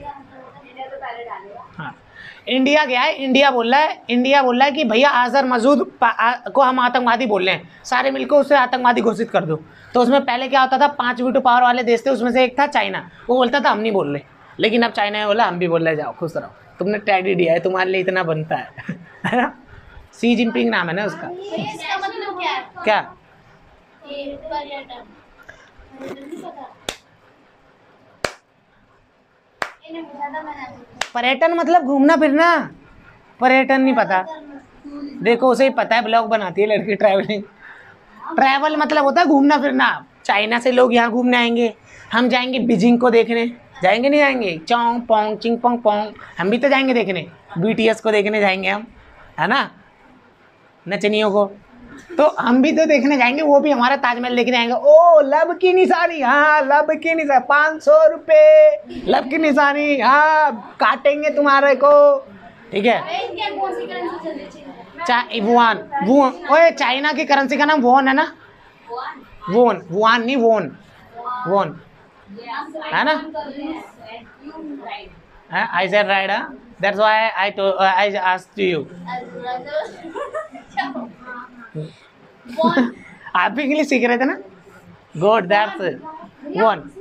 हाँ इंडिया गया है, इंडिया बोल रहा है इंडिया बोल रहा है कि भैया अजहर मसूद को हम आतंकवादी बोल रहे हैं, सारे मिलकर उसे आतंकवादी घोषित कर दो। तो उसमें पहले क्या होता था, पांच वीटो पावर वाले देश थे, उसमें से एक था चाइना, वो बोलता था हम नहीं बोल रहे, लेकिन अब चाइना ने बोला हम भी बोल रहे, जाओ खुश रहो, तुमने टैडी दिया है, तुम्हारे लिए इतना बनता है, है ना? सी जिनपिंग नाम है ना उसका। इसका मतलब क्या है? क्या? ये पर्यटन नहीं पता। इन्हें पूछा था मैंने। पर्यटन मतलब घूमना फिरना, पर्यटन नहीं पता। देखो उसे ही पता है, ब्लॉग बनाती है लड़की ट्रैवलिंग। ट्रैवल मतलब होता है घूमना फिरना। चाइना से लोग यहाँ घूमने आएंगे, हम जाएंगे बीजिंग को देखने, जाएंगे नहीं जाएंगे? चौंग पोंग चिंग पोंग पोंग, हम भी तो जाएंगे देखने, बीटीएस को देखने जाएंगे हम, है ना? नचनियों को तो हम भी तो देखने जाएंगे, वो भी हमारा ताजमहल देखने आएंगे। ओ लब की निशानी, हाँ लब की निशानी, पाँच सौ रुपये लब की निशानी, हाँ काटेंगे तुम्हारे को। ठीक है, वुहान वुहान ओए चाइना की करेंसी का नाम वोन है ना? वोन वुहान नहीं वोन वोन है ना? I said right, that's why I I asked you. आप भी इंग्लिश सीख रहे थे ना? Good, that's one.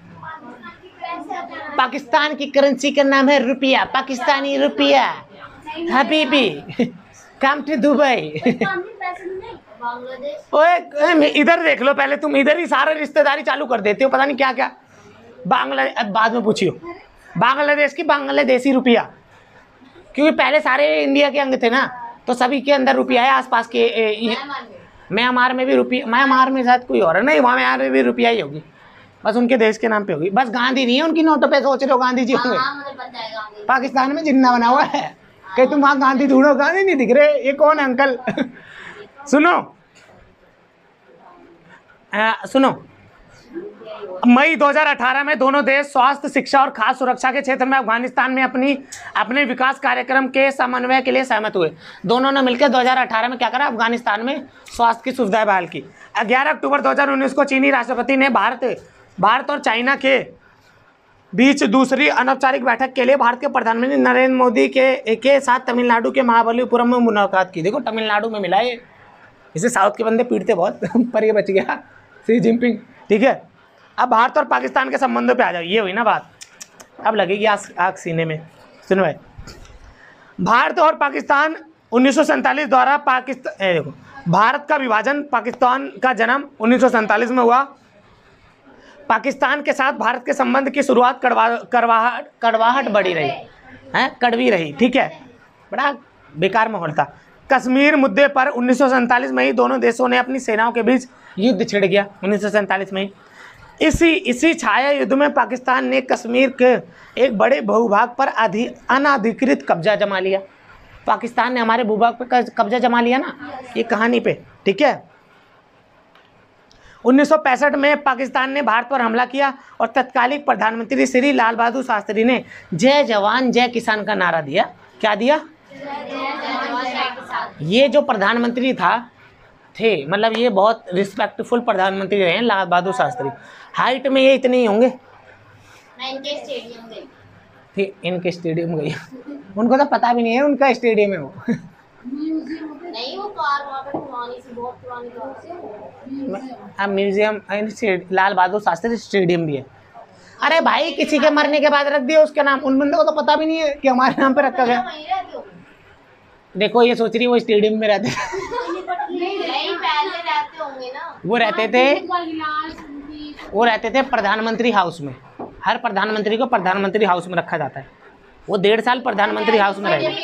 पाकिस्तान की करेंसी का नाम है रुपया, पाकिस्तानी रुपया। हबीबी कम टू दुबई। ओए इधर देख लो पहले, तुम इधर ही सारे रिश्तेदारी चालू कर देते हो, पता नहीं क्या क्या। बांग्लादेश, अब बाद में पूछियो, बांग्लादेश की बांग्लादेशी रुपया, क्योंकि पहले सारे इंडिया के अंग थे ना, तो सभी के अंदर रुपया है। आसपास के म्यांमार में भी रुपया, म्यांमार में शायद कोई और है नहीं, वहाँ म्यांमार में भी रुपया ही होगी, बस उनके देश के नाम पे होगी। बस गांधी नहीं है उनकी नोटों पे, सोच रहे हो गांधी जी होंगे। पाकिस्तान में जिन्ना बना हुआ है, कहीं तुम वहाँ गांधी ढूंढो, गांधी नहीं दिख रहे, ये कौन है अंकल? सुनो आ, सुनो मई दो हज़ार अठारह में दोनों देश स्वास्थ्य, शिक्षा और खाद्य सुरक्षा के क्षेत्र में अफगानिस्तान में अपनी अपने विकास कार्यक्रम के समन्वय के लिए सहमत हुए। दोनों ने मिलकर दो हज़ार अठारह में क्या करा, अफगानिस्तान में स्वास्थ्य की सुविधाएं बहाल की। ग्यारह अक्टूबर दो हज़ार उन्नीस को चीनी राष्ट्रपति ने भारत भारत और चाइना के बीच दूसरी अनौपचारिक बैठक के लिए भारत के प्रधानमंत्री नरेंद्र मोदी के के साथ तमिलनाडु के महाबलीपुरम में मुलाकात की। देखो तमिलनाडु में मिला ये, इसे साउथ के बंदे पीटते बहुत पर ये बच गया, सी जिनपिंग। ठीक है, अब भारत और पाकिस्तान के संबंधों पे आ जाओ। ये हुई ना बात, अब लगेगी आग आग सीने में। सुनो भाई, भारत और पाकिस्तान उन्नीस सौ सैंतालीस द्वारा पाकिस्तान, देखो भारत का विभाजन, पाकिस्तान का जन्म उन्नीस सौ सैंतालीस में हुआ। पाकिस्तान के साथ भारत के संबंध की शुरुआत कड़वा कड़वाहट कड़वाहट बढ़ी रही है, कड़वी रही। ठीक है, बड़ा बेकार माहौल था। कश्मीर मुद्दे पर उन्नीस सौ सैंतालीस में ही दोनों देशों ने अपनी सेनाओं के बीच युद्ध छिड़ गया, उन्नीस सौ सैंतालीस में ही। इसी इसी छाया युद्ध में पाकिस्तान ने कश्मीर के एक बड़े भूभाग पर अधि अनाधिकृत कब्जा जमा लिया। पाकिस्तान ने हमारे भूभाग पर कब्जा जमा लिया ना, ये कहानी पे। ठीक है, उन्नीस सौ पैंसठ में पाकिस्तान ने भारत पर हमला किया और तत्कालीन प्रधानमंत्री श्री लाल बहादुर शास्त्री ने जय जवान जय किसान का नारा दिया। क्या दिया? ये जो प्रधानमंत्री था थे मतलब ये बहुत रिस्पेक्टफुल प्रधानमंत्री रहे हैं लाल बहादुर शास्त्री। हाइट में ये इतने ही होंगे। मैं इनके स्टेडियम गई ठीक, इनके स्टेडियम गई उनको तो पता भी नहीं है उनका स्टेडियम है वो। नहीं, वो कार वहाँ पे पुरानी सी, बहुत पुरानी कार। अब म्यूजियम लाल बहादुर शास्त्री स्टेडियम भी है। अरे भाई किसी के मरने के बाद रख दिया उसका नाम, उन बंदों को तो पता भी नहीं है कि हमारे नाम पे रखा गया। वहीं रहते हो? देखो ये सोच रही है वो स्टेडियम में रहते नहीं, पहले रहते होंगे ना। वो रहते थे वो रहते थे प्रधानमंत्री हाउस में। हर प्रधानमंत्री को प्रधानमंत्री हाउस में रखा जाता है। वो डेढ़ साल प्रधानमंत्री हाउस में रहे।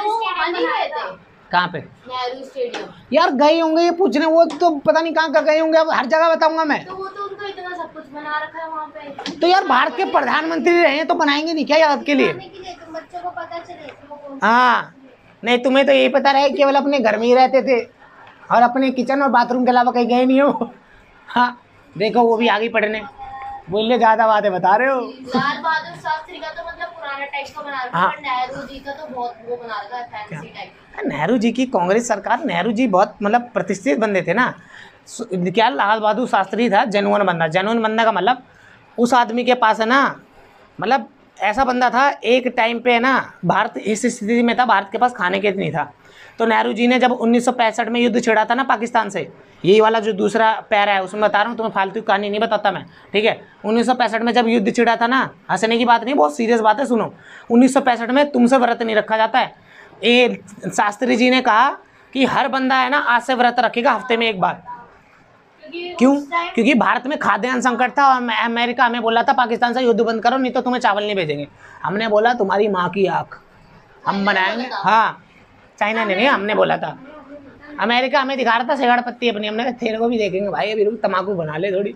कहाँ पे? नेहरू स्टेडियम। यार गए होंगे ये पूछने, वो तो पता नहीं कहाँ कहाँ गए होंगे, अब हर जगह बताऊंगा मैं। तो वो तो उनको इतना सब कुछ बना रखा है वहाँ पे। तो यार भारत के प्रधानमंत्री रहे हैं तो बनाएंगे नहीं क्या याद के लिए? तुम बच्चों को पता चले। हाँ नहीं, तुम्हें तो यही पता रहे केवल अपने घर में ही रहते थे और अपने किचन और बाथरूम के अलावा कहीं गए नहीं हो। हाँ देखो वो भी आगे पढ़ने बोलिए, ज्यादा बातें बता रहे हो। लाल बहादुर शास्त्री का तो मतलब पुराना टाइप का बना रखा है, पर नेहरू जी का तो बहुत वो बना रखा है, फैंसी टाइप। नेहरू जी की कांग्रेस सरकार, नेहरू जी बहुत मतलब प्रतिष्ठित बंदे थे ना। क्या लाल बहादुर शास्त्री था जेन्युइन बंदा। जेन्युइन बंदा का मतलब उस आदमी के पास है ना, मतलब ऐसा बंदा था एक टाइम पे है ना, भारत इस स्थिति में था, भारत के पास खाने के नहीं था। तो नेहरू जी ने जब उन्नीस सौ पैंसठ में युद्ध छिड़ा था ना पाकिस्तान से, यही वाला जो दूसरा पैरा है उसमें बता रहा हूँ, तुम्हें फालतू कहानी नहीं बताता मैं, ठीक है। उन्नीस सौ पैंसठ में जब युद्ध छिड़ा था ना, हंसने की बात नहीं, बहुत सीरियस बात है, सुनो। उन्नीस सौ पैंसठ में तुमसे व्रत नहीं रखा जाता है। ये शास्त्री जी ने कहा कि हर बंदा है ना आज से व्रत रखेगा हफ्ते में एक बार। क्यों? क्योंकि भारत में खाद्यान्न संकट था और अमेरिका हमें बोला था पाकिस्तान से युद्ध बंद करो नहीं तो तुम्हें चावल नहीं भेजेंगे। हमने बोला तुम्हारी माँ की आँख हम बनाएंगे। हाँ चाइना ने नहीं, हमने बोला था। अमेरिका हमें दिखा रहा था सिगाड़ पत्ती अपनी, हमने कहा तेरे को भी देखेंगे भाई, अभी रुक तम्बाकू बना ले थोड़ी।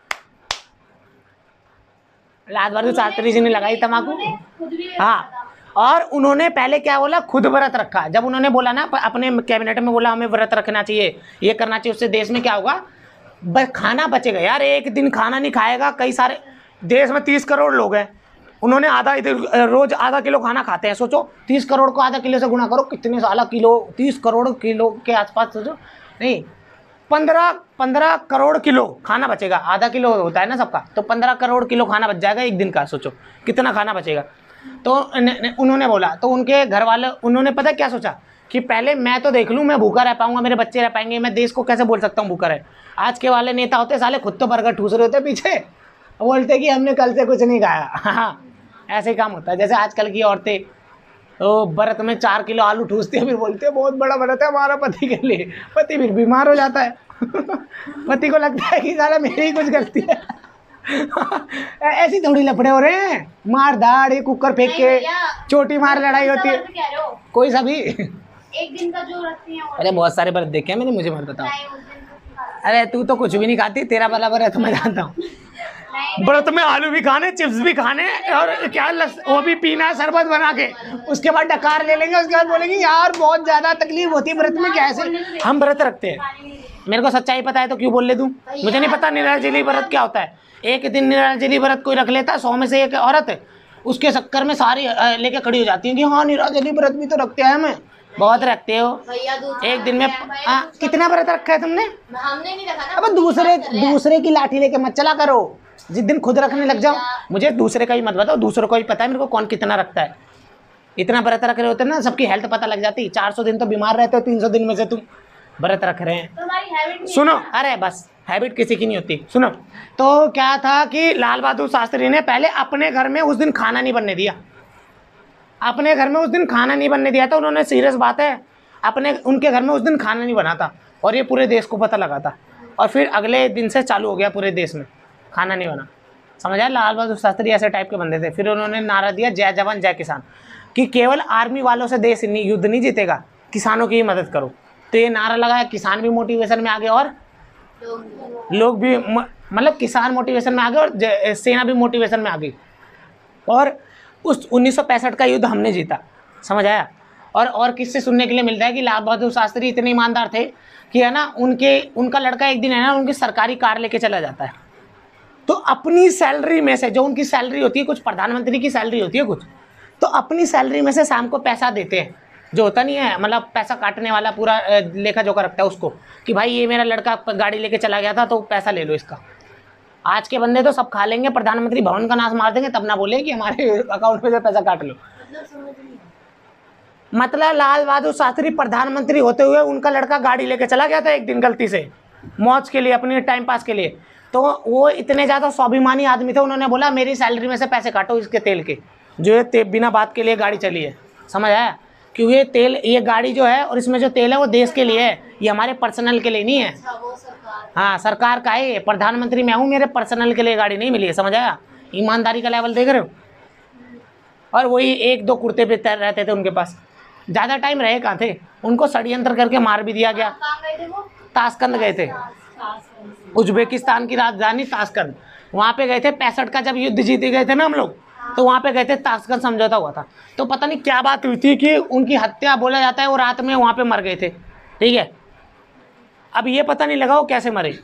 लाल बहादुर शास्त्री जी ने लगाई तम्बाकू। हाँ और उन्होंने पहले क्या बोला, खुद व्रत रखा। जब उन्होंने बोला ना अपने कैबिनेट में बोला हमें व्रत रखना चाहिए, ये करना चाहिए, उससे देश में क्या होगा, बस खाना बचेगा। यार एक दिन खाना नहीं खाएगा, कई सारे देश में तीस करोड़ लोग हैं, उन्होंने आधा इधर रोज आधा किलो खाना खाते हैं। सोचो तीस करोड़ को आधा किलो से गुणा करो, कितने साला किलो, तीस करोड़ किलो के आसपास सोचो, नहीं पंद्रह पंद्रह करोड़ किलो खाना बचेगा। आधा किलो होता है ना सबका, तो पंद्रह करोड़ किलो खाना बच जाएगा एक दिन का। सोचो कितना खाना बचेगा। तो उन्होंने बोला, तो उनके घर वाले उन्होंने पता क्या सोचा कि पहले मैं तो देख लूँ मैं भूखा रह पाऊंगा, मेरे बच्चे रह पाएंगे, मैं देश को कैसे बोल सकता हूँ भूखा रहे। आज के वाले नेता होते साले खुद तो बर्गर ठूस रहे होते पीछे, बोलते कि हमने कल से कुछ नहीं खाया। हाँ ऐसे ही काम होता है। जैसे आजकल की औरतें तो व्रत में चार किलो आलू ठूसती है, फिर बोलते हैं बहुत बड़ा व्रत है हमारा पति के लिए। पति फिर बीमार हो जाता है। पति को लगता है कि साला मेरी ही कुछ गलती है। ऐसी थोड़ी लफड़े हो रहे हैं, मार दाड़ ये कुकर फेंक के चोटी मार लड़ाई होती है। कोई सा भी एक दिन का जो रखती है। अरे बहुत सारे व्रत देखे हैं मैंने, मुझे मत बताओ। अरे तू तो कुछ भी नहीं खाती, तेरा वाला व्रत मैं जानता हूँ। व्रत में आलू भी खाने, चिप्स भी खाने और क्या लस, वो भी पीना है शरबत बना के, उसके बाद डकार ले लेंगे, उसके बाद बोलेंगे यार बहुत ज़्यादा तकलीफ होती है व्रत में, कैसे हम व्रत रखते हैं। मेरे को सच्चाई पता है तो क्यों बोल ले दूँ, मुझे नहीं पता निर्जली व्रत क्या होता है। एक दिन निर्जली व्रत कोई रख लेता है, सौ में से एक औरत है, उसके चक्कर में सारी लेके खड़ी हो जाती है कि हाँ निर्जली व्रत भी तो रखते हैं, हमें बहुत रखते हो। एक दिन में आ, कितना व्रत रखा है तुमने? हमने नहीं रखा ना। अब दूसरे दूसरे की लाठी लेके मत चला करो, जिस दिन खुद रखने लग जाओ। मुझे दूसरे का ही मत बताओ, दूसरों को ही पता है मेरे को कौन कितना रखता है। इतना व्रत रख रहे होते ना, सबकी हेल्थ पता लग जाती। चार सौ दिन तो बीमार रहते हो, तीन सौ दिन में से तुम व्रत रख रहे हैं। तो सुनो, अरे बस हैबिट किसी की नहीं होती। सुनो, तो क्या था कि लाल बहादुर शास्त्री ने पहले अपने घर में उस दिन खाना नहीं बनने दिया। अपने घर में उस दिन खाना नहीं बनने दिया था उन्होंने, सीरियस बात है। अपने उनके घर में उस दिन खाना नहीं बना था और ये पूरे देश को पता लगा था। और फिर अगले दिन से चालू हो गया पूरे देश में खाना नहीं बना। समझ आया? लाल बहादुर शास्त्री ऐसे टाइप के बंदे थे। फिर उन्होंने नारा दिया जय जवान जय किसान, कि केवल आर्मी वालों से देश नहीं युद्ध नहीं जीतेगा, किसानों की ही मदद करो। तो ये नारा लगाया, किसान भी मोटिवेशन में आ गए और लोग भी, मतलब किसान मोटिवेशन में आ गए और सेना भी मोटिवेशन में आ गई। और उस उन्नीस सौ पैंसठ का युद्ध हमने जीता। समझ आया? और और किससे सुनने के लिए मिलता है कि लाल बहादुर शास्त्री इतने ईमानदार थे कि है ना, उनके उनका लड़का एक दिन है ना उनकी सरकारी कार लेके चला जाता है, तो अपनी सैलरी में से, जो उनकी सैलरी होती है, कुछ प्रधानमंत्री की सैलरी होती है कुछ, तो अपनी सैलरी में से शाम को पैसा देते हैं, जो होता नहीं है मतलब पैसा काटने वाला पूरा लेखा जोखा रखता है उसको, कि भाई ये मेरा लड़का गाड़ी लेके चला गया था तो पैसा ले लो इसका। आज के बंदे तो सब खा लेंगे, प्रधानमंत्री भवन का नाश मार देंगे, तब ना बोले कि हमारे अकाउंट में से पैसा काट लो। मतलब लाल बहादुर शास्त्री प्रधानमंत्री होते हुए उनका लड़का गाड़ी लेके चला गया था एक दिन गलती से, मौज के लिए, अपने टाइम पास के लिए, तो वो इतने ज़्यादा स्वाभिमानी आदमी थे, उन्होंने बोला मेरी सैलरी में से पैसे काटो इसके तेल के, जो ये बिना बात के लिए गाड़ी चली है, समझ आया? क्योंकि ये तेल, ये गाड़ी जो है और इसमें जो तेल है वो देश के लिए है, ये हमारे पर्सनल के लिए नहीं है। हाँ, सरकार का है, प्रधानमंत्री मैं हूँ, मेरे पर्सनल के लिए गाड़ी नहीं मिली है, समझ आया? ईमानदारी का लेवल देख रहे हो? और वही एक दो कुर्ते पे तैर रहते थे उनके पास, ज़्यादा टाइम रहे कहाँ थे, उनको षड्यंत्र करके मार भी दिया गया। ताशकंद गए थे, उज्बेकिस्तान की राजधानी ताशकंद, वहाँ पे गए थे पैंसठ का, जब युद्ध जीते गए थे ना हम लोग, तो वहाँ पे गए थे, ताशकंद समझौता हुआ था। तो पता नहीं क्या बात हुई थी कि उनकी हत्या, बोला जाता है वो रात में वहाँ पे मर गए थे, ठीक है? अब ये पता नहीं लगा वो कैसे मरे,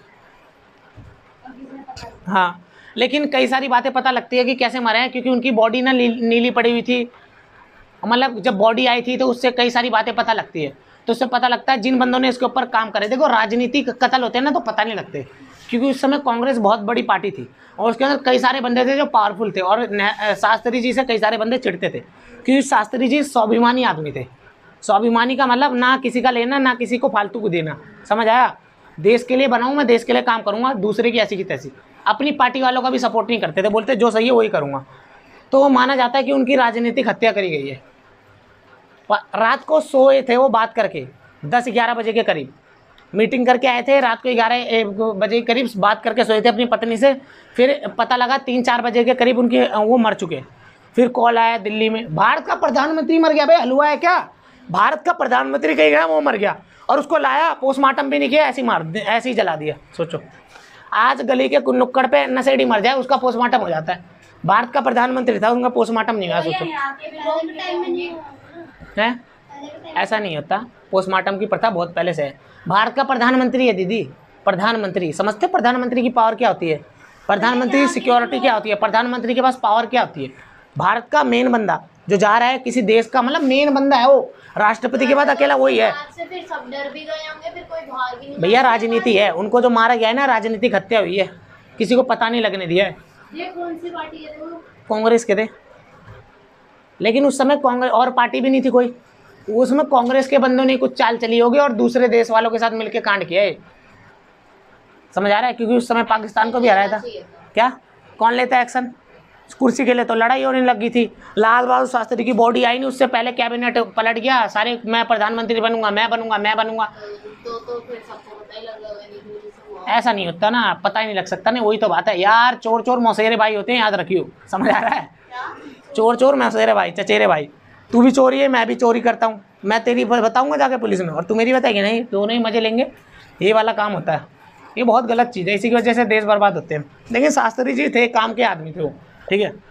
हाँ, लेकिन कई सारी बातें पता लगती है कि कैसे मरे हैं, क्योंकि उनकी बॉडी ना नीली पड़ी हुई थी, मतलब जब बॉडी आई थी तो उससे कई सारी बातें पता लगती है, तो उससे पता लगता है जिन बंदों ने इसके ऊपर काम करे। देखो राजनीतिक कत्ल होते हैं ना तो पता नहीं लगते, क्योंकि उस समय कांग्रेस बहुत बड़ी पार्टी थी और उसके अंदर कई सारे बंदे थे जो पावरफुल थे, और शास्त्री जी से कई सारे बंदे चिढ़ते थे, क्योंकि शास्त्री जी स्वाभिमानी आदमी थे। स्वाभिमानी का मतलब ना किसी का लेना, ना किसी को फालतू को देना, समझ आया? देश के लिए बनाऊँ मैं, देश के लिए काम करूँगा, दूसरे की ऐसी की तैसी। अपनी पार्टी वालों का भी सपोर्ट नहीं करते थे, बोलते जो सही है वही करूँगा। तो वो माना जाता है कि उनकी राजनीतिक हत्या करी गई है। रात को सोए थे वो बात करके, दस ग्यारह बजे के करीब मीटिंग करके आए थे, रात को ग्यारह बजे के करीब बात करके सोए थे अपनी पत्नी से। फिर पता लगा तीन चार बजे के करीब उनके वो मर चुके। फिर कॉल आया दिल्ली में, भारत का प्रधानमंत्री मर गया। भाई हलवा है क्या? भारत का प्रधानमंत्री कहीं गया, वो मर गया, और उसको लाया, पोस्टमार्टम भी नहीं किया, ऐसे ही मार, ऐसे ही जला दिया। सोचो आज गली के नुक्कड़ पे नशेड़ी मर जाए, उसका पोस्टमार्टम हो जाता है। भारत का प्रधानमंत्री था, उनका पोस्टमार्टम नहीं हुआ। सोचो है, ऐसा नहीं होता, पोस्टमार्टम की प्रथा बहुत पहले से है। भारत का प्रधानमंत्री है दीदी, प्रधानमंत्री, समझते प्रधानमंत्री की पावर क्या होती है? प्रधानमंत्री सिक्योरिटी क्या होती है? प्रधानमंत्री के पास पावर क्या होती है? भारत का मेन बंदा जो जा रहा है किसी देश का, मतलब मेन बंदा है वो, राष्ट्रपति के बाद अकेला वही है। फिर सब डर भी गए होंगे, फिर कोई बाहर भी नहीं। भैया राजनीति है, उनको जो मारा गया है ना, राजनीतिक हत्या हुई है, किसी को पता नहीं लगने दिया है। ये कौन सी पार्टी है? कांग्रेस के थे, लेकिन उस समय कांग्रेस और पार्टी भी नहीं थी कोई, उसमें कांग्रेस के बंदों ने कुछ चाल चली होगी और दूसरे देश वालों के साथ मिलकर कांड किया है, समझ आ रहा है? क्योंकि उस समय पाकिस्तान को भी हराया था। क्या कौन लेता है एक्शन? कुर्सी के लिए तो लड़ाई होने लगी थी। लाल बहादुर शास्त्री की बॉडी आई नहीं, उससे पहले कैबिनेट पलट गया, सारे मैं प्रधानमंत्री बनूंगा, मैं बनूंगा, मैं बनूंगा। तो तो फिर सबको पता ही लग गया। ऐसा नहीं होता ना, पता ही नहीं लग सकता ना, वही तो बात है यार। चोर चोर मौसेरे भाई होते हैं, याद रखियो, समझ आ रहा है? चोर चोर मौसेरे भाई, चचेरे भाई। तू भी चोरी है, मैं भी चोरी करता हूँ, मैं तेरी बताऊंगा जाके पुलिस में और तू मेरी बताएगी नहीं, दोनों ही मजे लेंगे। ये वाला काम होता है, ये बहुत गलत चीज़ है, इसी की वजह से देश बर्बाद होते हैं। लेकिन शास्त्री जी थे, काम के आदमी थे वो, ठीक है।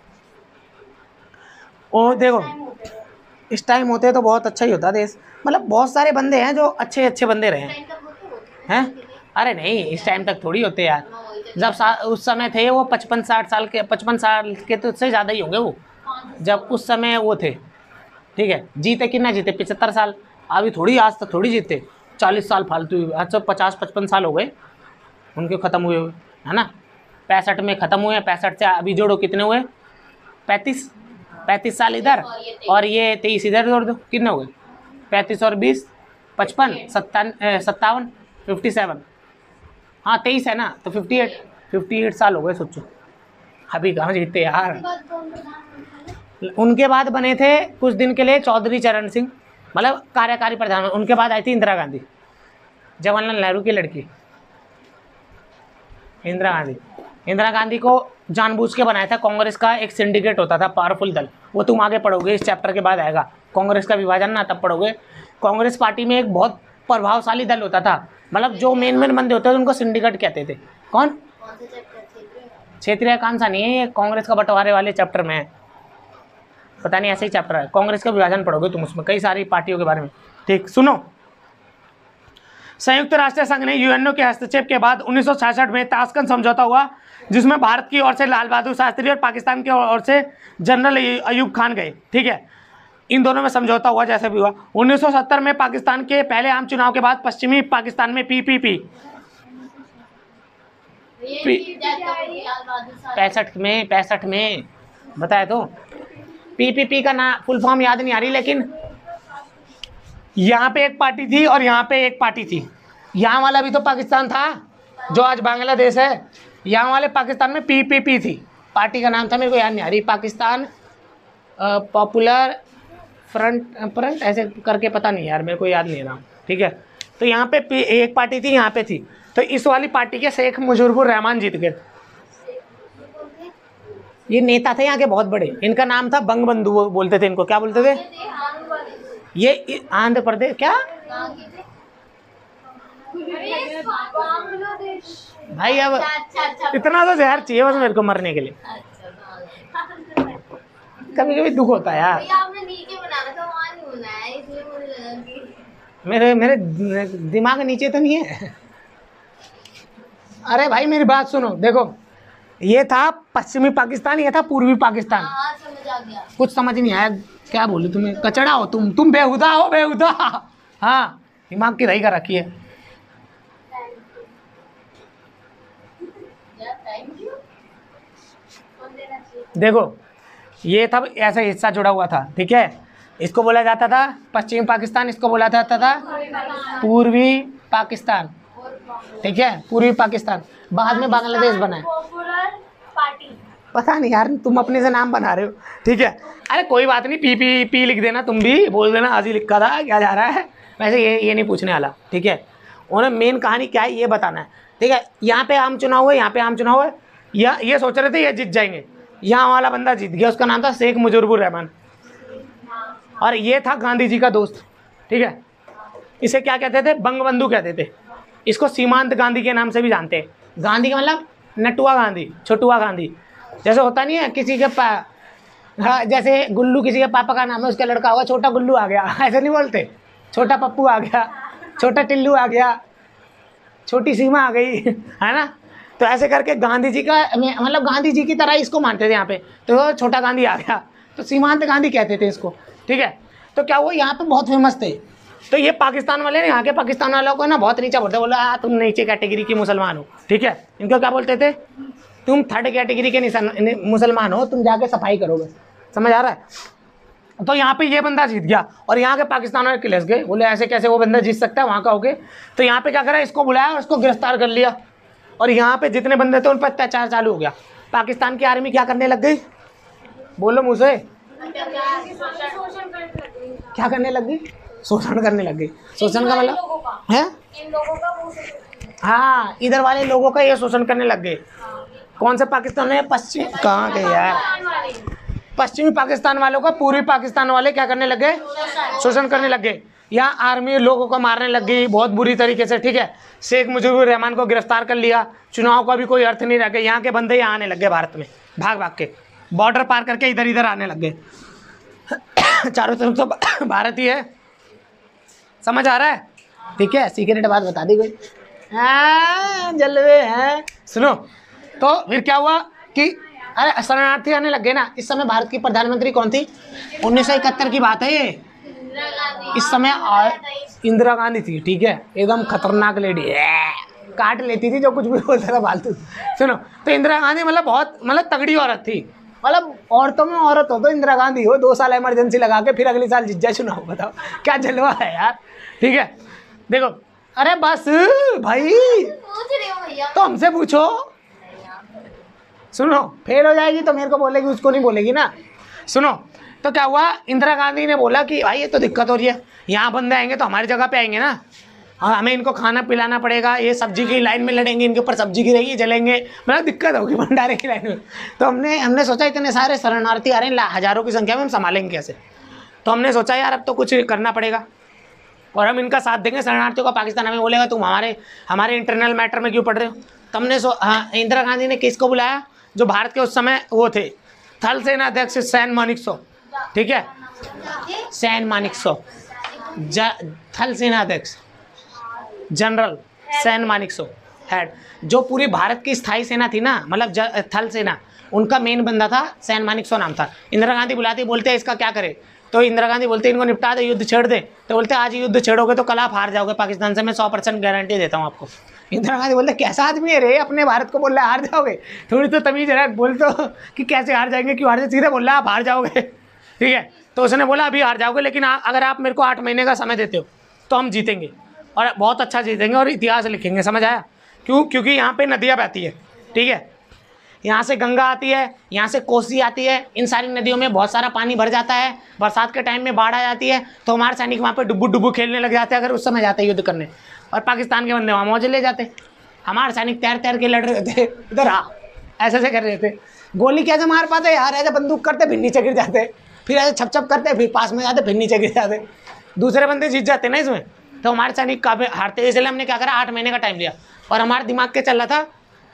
और देखो इस टाइम होते तो बहुत अच्छा ही होता देश, मतलब बहुत सारे बंदे हैं जो अच्छे अच्छे बंदे रहे हैं। अरे नहीं, इस टाइम तक थोड़ी होते यार, जब उस समय थे वो पचपन साठ साल के, पचपन साल के तो उससे ज़्यादा ही होंगे वो, जब उस समय वो थे, ठीक है। जीते कितना जीते? पचहत्तर साल। अभी थोड़ी, आज तक थोड़ी जीते, चालीस साल फालतू। अच्छा पचास पचपन साल हो गए उनके ख़त्म हुए हुए, है ना। पैंसठ में ख़त्म हुए, पैंसठ से अभी जोड़ो कितने हुए? पैंतीस, पैंतीस साल इधर और ये तेईस इधर जोड़ दो, कितने हो गए? पैंतीस और बीस पचपन, सत्तान सत्तावन फिफ्टी सेवन, हाँ तेईस है ना, तो फिफ्टी एट फिफ्टी एट साल हो गए। सोचो अभी कहाँ जीते यार। उनके बाद बने थे कुछ दिन के लिए चौधरी चरण सिंह, मतलब कार्यकारी प्रधानमंत्री। उनके बाद आई थी इंदिरा गांधी, जवाहरलाल नेहरू की लड़की इंदिरा गांधी। इंदिरा गांधी को जानबूझ के बनाया था, कांग्रेस का एक सिंडिकेट होता था, पावरफुल दल, वो तुम आगे पढ़ोगे, इस चैप्टर के बाद आएगा, कांग्रेस का विभाजन ना, तब पढ़ोगे। कांग्रेस पार्टी में एक बहुत प्रभावशाली दल होता था, मतलब जो मेन मेन बंदे होते थे उनको सिंडिकेट कहते थे। कौन? क्षेत्रीय कौन सा नहीं है, ये कांग्रेस का बंटवारे वाले चैप्टर में है। पता नहीं ऐसे ही चैप्टर है, कांग्रेस का विभाजन पढ़ोगे तुम, उसमें कई सारी पार्टियों के बारे में। ठीक, सुनो। संयुक्त राष्ट्र संघ ने यूएनओ के हस्तक्षेप के बाद उन्नीस सौ छियासठ में ताशकंद समझौता हुआ, जिसमें भारत की ओर से लाल बहादुर शास्त्री और पाकिस्तान की ओर से जनरल अयूब खान गए। ठीक है, इन दोनों में समझौता हुआ जैसे भी हुआ। उन्नीस सौ सत्तर में पाकिस्तान के पहले आम चुनाव के बाद पश्चिमी पाकिस्तान में पीपीपी पैंसठ में पैंसठ में बताया तो पीपीपी का ना फुल फॉर्म याद नहीं आ रही, लेकिन यहाँ पे एक पार्टी थी और यहाँ पे एक पार्टी थी। यहाँ वाला भी तो पाकिस्तान था जो आज बांग्लादेश है, यहाँ वाले पाकिस्तान में पीपीपी थी, पार्टी का नाम था मेरे को याद नहीं आ रही, पाकिस्तान पॉपुलर फ्रंट फ्रंट ऐसे करके, पता नहीं यार मेरे को याद नहीं रहा। ठीक है, तो यहाँ पे एक पार्टी थी, यहाँ पे थी, तो इस वाली पार्टी के शेख मुजीबुर रहमान जीत गए। ये नेता थे यहाँ के बहुत बड़े, इनका नाम था बंगबंधु बोलते थे इनको, क्या बोलते थे ये आंध्र प्रदेश क्या भाई, अब इतना तो जहर चाहिए बस मेरे को मरने के लिए, कभी कभी दुख होता है यार। मेरे मेरे दिमाग नीचे तो नहीं है। अरे भाई मेरी बात सुनो, देखो ये था पश्चिमी पाकिस्तान, ये था पूर्वी पाकिस्तान। हाँ, समझ आ गया। कुछ समझ नहीं आया, क्या बोलूं तुम्हें, कचड़ा हो तुम तुम बेहुदा हो बेहुदा। हाँ, दिमाग की दही का रखी है। देखो ये था ऐसा हिस्सा जुड़ा हुआ था। ठीक है, इसको बोला जाता था पश्चिमी पाकिस्तान, इसको बोला जाता था पूर्वी पाकिस्तान। ठीक है, पूर्वी पाकिस्तान, बाद में बांग्लादेश बना है। पता नहीं यार, तुम अपने से नाम बना रहे हो। ठीक है, अरे कोई बात नहीं, पी पी पी लिख देना, तुम भी बोल देना आज ही लिखा था, क्या जा रहा है। वैसे ये ये नहीं पूछने वाला। ठीक है, उन्हें मेन कहानी क्या है ये बताना है। ठीक है, यहाँ पे आम चुनाव हुए, यहाँ पे आम चुनाव हुए, या ये सोच रहे थे ये जीत जाएंगे, यहाँ वाला बंदा जीत गया, उसका नाम था शेख मुजीबुर रहमान, और ये था गांधी जी का दोस्त। ठीक है, इसे क्या कहते थे, बंगबंधु कहते थे। इसको सीमांत गांधी के नाम से भी जानते हैं। गांधी का मतलब नटुआ गांधी, छोटुआ गांधी, जैसे होता नहीं है किसी के पा हाँ, जैसे गुल्लू किसी के पापा का नाम है, उसका लड़का होगा छोटा गुल्लू आ गया, ऐसे नहीं बोलते, छोटा पप्पू आ गया, छोटा टिल्लू आ गया, छोटी सीमा आ गई, है ना। तो ऐसे करके गांधी जी का मतलब गांधी जी की तरह इसको मानते थे यहाँ पे, तो छोटा गांधी आ गया, तो सीमांत गांधी कहते थे इसको। ठीक है, तो क्या वो यहाँ पे बहुत फेमस थे। तो ये पाकिस्तान वाले ने यहाँ के पाकिस्तान वालों को ना बहुत नीचा बोलते, बोला तुम नीचे कैटेगरी के मुसलमान हो। ठीक है, इनको क्या बोलते थे, तुम थर्ड कैटेगरी के मुसलमान हो, तुम जाके सफाई करोगे। समझ आ रहा है। तो यहाँ पे ये बंदा जीत गया और यहाँ के पाकिस्तान वाले किलस गए, बोले ऐसे कैसे वो बंदा जीत सकता है वहाँ का होके। तो यहाँ पे क्या करा, इसको बुलाया और इसको गिरफ्तार कर लिया, और यहाँ पे जितने बंदे थे उन पर अत्याचार चालू हो गया। पाकिस्तान की आर्मी क्या करने लग गई, बोलो मुझे, क्या करने लग गई, शोषण करने लग गई। शोषण का मतलब है, हाँ, इधर वाले लोगों का ये शोषण करने लग गए। कौन से पाकिस्तान में, पश्चिम कहाँ गए यार, पश्चिमी पाकिस्तान वालों का पूर्वी पाकिस्तान वाले क्या करने लग गए, शोषण करने लग गए। यहाँ आर्मी लोगों को मारने लग गई बहुत बुरी तरीके से। ठीक है, शेख मुजीबुर रहमान को गिरफ्तार कर लिया, चुनाव का भी कोई अर्थ नहीं रह गया। यहाँ के बंदे यहाँ आने लग गए भारत में, भाग भाग के बॉर्डर पार करके इधर इधर आने लग गए। चारों तरफ तो भारत ही है, समझ आ रहा है। ठीक है, सीक्रेट बात बता दी कोई, हाँ जलवे हैं। सुनो, तो फिर क्या हुआ कि अरे शरणार्थी आने लग गए ना। इस समय भारत की प्रधानमंत्री कौन थी, उन्नीस सौ इकहत्तर की बात है ये। इस समय इंदिरा गांधी थी। ठीक है, एकदम खतरनाक लेडी, काट लेती थी जो कुछ भी बोलता था फालतू। सुनो, तो इंदिरा गांधी मतलब बहुत मतलब तगड़ी औरत थी, मतलब औरतों में औरत हो तो इंदिरा गांधी हो। दो साल इमरजेंसी लगा के फिर अगले साल जीत जाए चुनाव, बताओ क्या जलवा है यार। ठीक है, देखो, अरे बस भाई तो हमसे पूछो। सुनो, फेल हो जाएगी तो मेरे को बोलेगी, उसको नहीं बोलेगी ना। सुनो, तो क्या हुआ, इंदिरा गांधी ने बोला कि भाई ये तो दिक्कत हो रही है, यहाँ बंदे आएंगे तो हमारी जगह पे आएंगे ना, हाँ हमें इनको खाना पिलाना पड़ेगा, ये सब्जी की लाइन में लड़ेंगे, इनके ऊपर सब्जी गिरेगी, जलेंगे, मतलब दिक्कत होगी भंडारे की लाइन में। तो हमने हमने सोचा इतने सारे शरणार्थी आ रहे हैं हज़ारों की संख्या में, हम संभालेंगे कैसे। तो हमने सोचा यार अब तो कुछ करना पड़ेगा और हम इनका साथ देंगे शरणार्थियों का। पाकिस्तान हमें बोलेगा तुम हमारे हमारे इंटरनल मैटर में क्यों पढ़ रहे हो। तो हमने सो हाँ, इंदिरा गांधी ने किसको बुलाया, जो भारत के उस समय वो थे थल सेना अध्यक्ष सैन मानेकशॉ, ठीक है, सैन मानेकशॉ, थल सेनाध्यक्ष जनरल सैन मानेकशॉ हेड, जो पूरी भारत की स्थायी सेना थी ना, मतलब थल सेना, उनका मेन बंदा था, सैन मानेकशॉ नाम था। इंदिरा गांधी बुलाती, बोलते हैं इसका क्या करे, तो इंदिरा गांधी बोलते इनको निपटा दे, युद्ध छेड़ दे, तो बोलते आज युद्ध छेड़ोगे तो कल आप हार जाओगे पाकिस्तान से, मैं सौ परसेंट गारंटी देता हूँ आपको। इंदिरा गांधी बोलते कैसा आदमी है रे, अपने भारत को बोल रहा है हार जाओगे, थोड़ी तो तमीज है, बोल तो कि कैसे हार जाएंगे, क्यों हार जाए, सीधे बोल रहा है आप हार जाओगे। ठीक है, तो उसने बोला अभी हार जाओगे, लेकिन आ, अगर आप मेरे को आठ महीने का समय देते हो तो हम जीतेंगे, और बहुत अच्छा जीतेंगे और इतिहास लिखेंगे। समझ आया? क्यों? क्योंकि यहाँ पे नदियाँ बहती है, ठीक है, यहाँ से गंगा आती है, यहाँ से कोसी आती है, इन सारी नदियों में बहुत सारा पानी भर जाता है, बरसात के टाइम में बाढ़ आ जाती है, तो हमारे सैनिक वहाँ पे डुब्बू डुब्बू खेलने लग जाते हैं अगर उस समय जाते युद्ध करने, और पाकिस्तान के बंदे वहाँ मौजे ले जाते। हमारे सैनिक तैर तैर के लड़ रहे थे इधर, हाँ ऐसे ऐसे कर रहे थे, गोली कैसे मार पाते यार, ऐसे बंदूक करते फिर नीचे गिर जाते, फिर ऐसे छप छप करते फिर पास में जाते फिर नीचे गिर जाते, दूसरे बंदे जीत जाते ना इसमें। तो हमारे सैनिक काफी हारते, इसलिए हमने क्या करा, आठ महीने का टाइम लिया, और हमारे दिमाग के चल रहा था